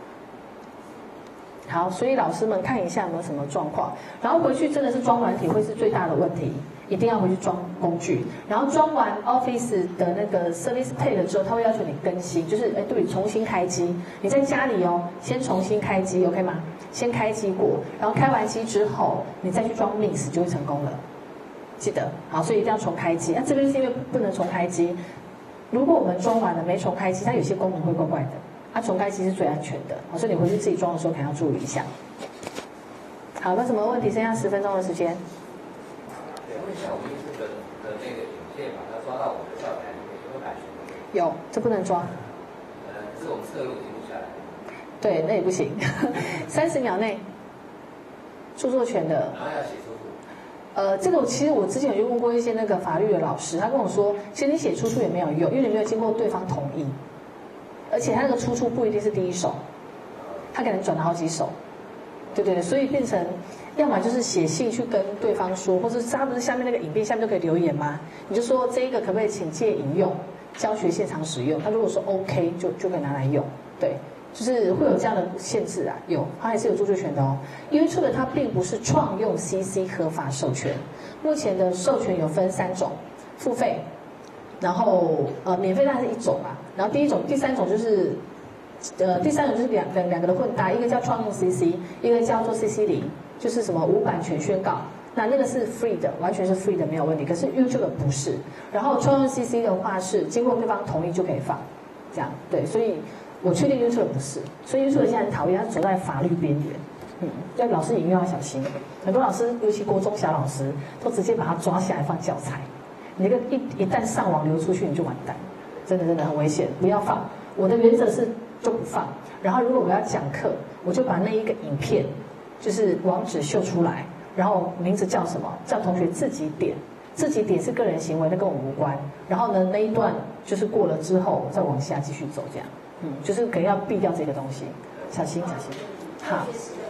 好，所以老师们看一下有没有什么状况，然后回去真的是装软体会是最大的问题，一定要回去装工具。然后装完 Office 的那个 Service Pack 之后，它会要求你更新，就是哎对，重新开机。你在家里哦，先重新开机 ，OK 吗？先开机过，然后开完机之后，你再去装 Mix 就会成功了。记得好，所以一定要重开机。那、啊、这边是因为不能重开机，如果我们装完了没重开机，它有些功能会怪怪的。它、啊、重开机是最安全的，所以你回去自己装的时候可能要注意一下。好，那什么问题？剩下十分钟的时间。 请问一下，我们这个的那个影片把它抓到我的教材里面，有没有版权？ 有，这不能抓。 呃，这是我们侧录记录下来。 对，那也不行，三十秒内，著作权的。 然后要写出处。 呃，这个其实我之前有问过一些那个法律的老师，他跟我说，其实你写出处也没有用，因为你没有经过对方同意。而且他那个出处不一定是第一手，他可能转了好几手，对对对，所以变成，要么就是写信去跟对方说，或者是他不是下面那个影片下面就可以留言吗？你就说这一个可不可以请借引用，教学现场使用？他如果说 OK， 就就可以拿来用，对，就是会有这样的限制啊，有，它还是有著作权的哦。YouTube 它并不是创用 C C 合法授权，目前的授权有分三种，付费。然后呃，免费当然是一种啦。然后第一种、第三种就是，呃，第三种就是两两两个的混搭，一个叫创用 C C， 一个叫做 C C 零，就是什么无版权宣告。那那个是 free 的，完全是 free 的，没有问题。可是 YouTube 不是。然后创用 C C 的话是经过对方同意就可以放，这样对。所以我确定 YouTube 不是。所以 YouTube 现在很讨厌，它走在法律边缘。嗯，要老师引用要小心。很多老师，尤其国中小老师，都直接把它抓下来放教材。你那个一一旦上网流出去，你就完蛋，真的真的很危险，不要放。我的原则是就不放，然后如果我要讲课，我就把那一个影片，就是网址秀出来，然后名字叫什么，叫同学自己点，自己点是个人行为，那跟我无关。然后呢，那一段就是过了之后，再往下继续走，这样，嗯，就是可能要避掉这个东西，小心小心。好。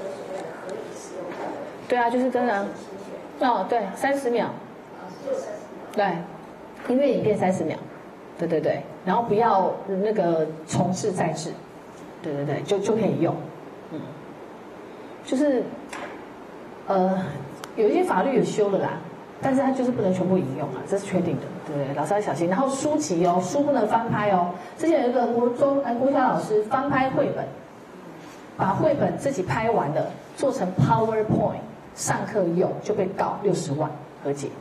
对啊，就是真的，哦，对，三十秒。对，音乐影片三十秒，对对对，然后不要那个重置再制，对对对，就就可以用，嗯，就是呃有一些法律有修了啦，但是它就是不能全部引用啊，这是确定的，对不对？老师要小心。然后书籍哦，书不能翻拍哦。之前有一个国中哎国小老师翻拍绘本，把绘本自己拍完了，做成 PowerPoint 上课用，就被告六十万和解。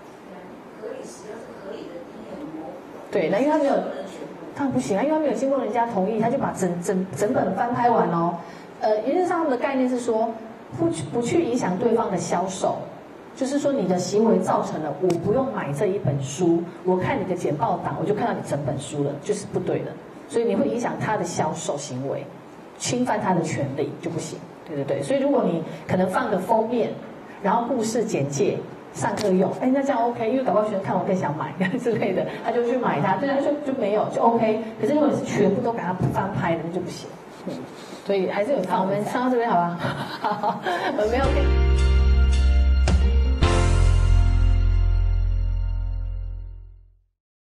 对，那因为他没有，当然不行啊，因为他没有经过人家同意，他就把整整整本翻拍完哦。呃，原则上他们的概念是说，不不去影响对方的销售，就是说你的行为造成了我不用买这一本书，我看你的简报档我就看到你整本书了，就是不对的，所以你会影响他的销售行为，侵犯他的权利就不行。对对对，所以如果你可能放个封面，然后故事简介。上课用，哎，那这样 OK， 因为搞不好学生看完更想买之类的，他就去买它，对，他就就没有就 OK。可是如果你是全部都给他翻拍的，那就不行。嗯，所以还是有。好，我们上到这边好吧？好，我们没有。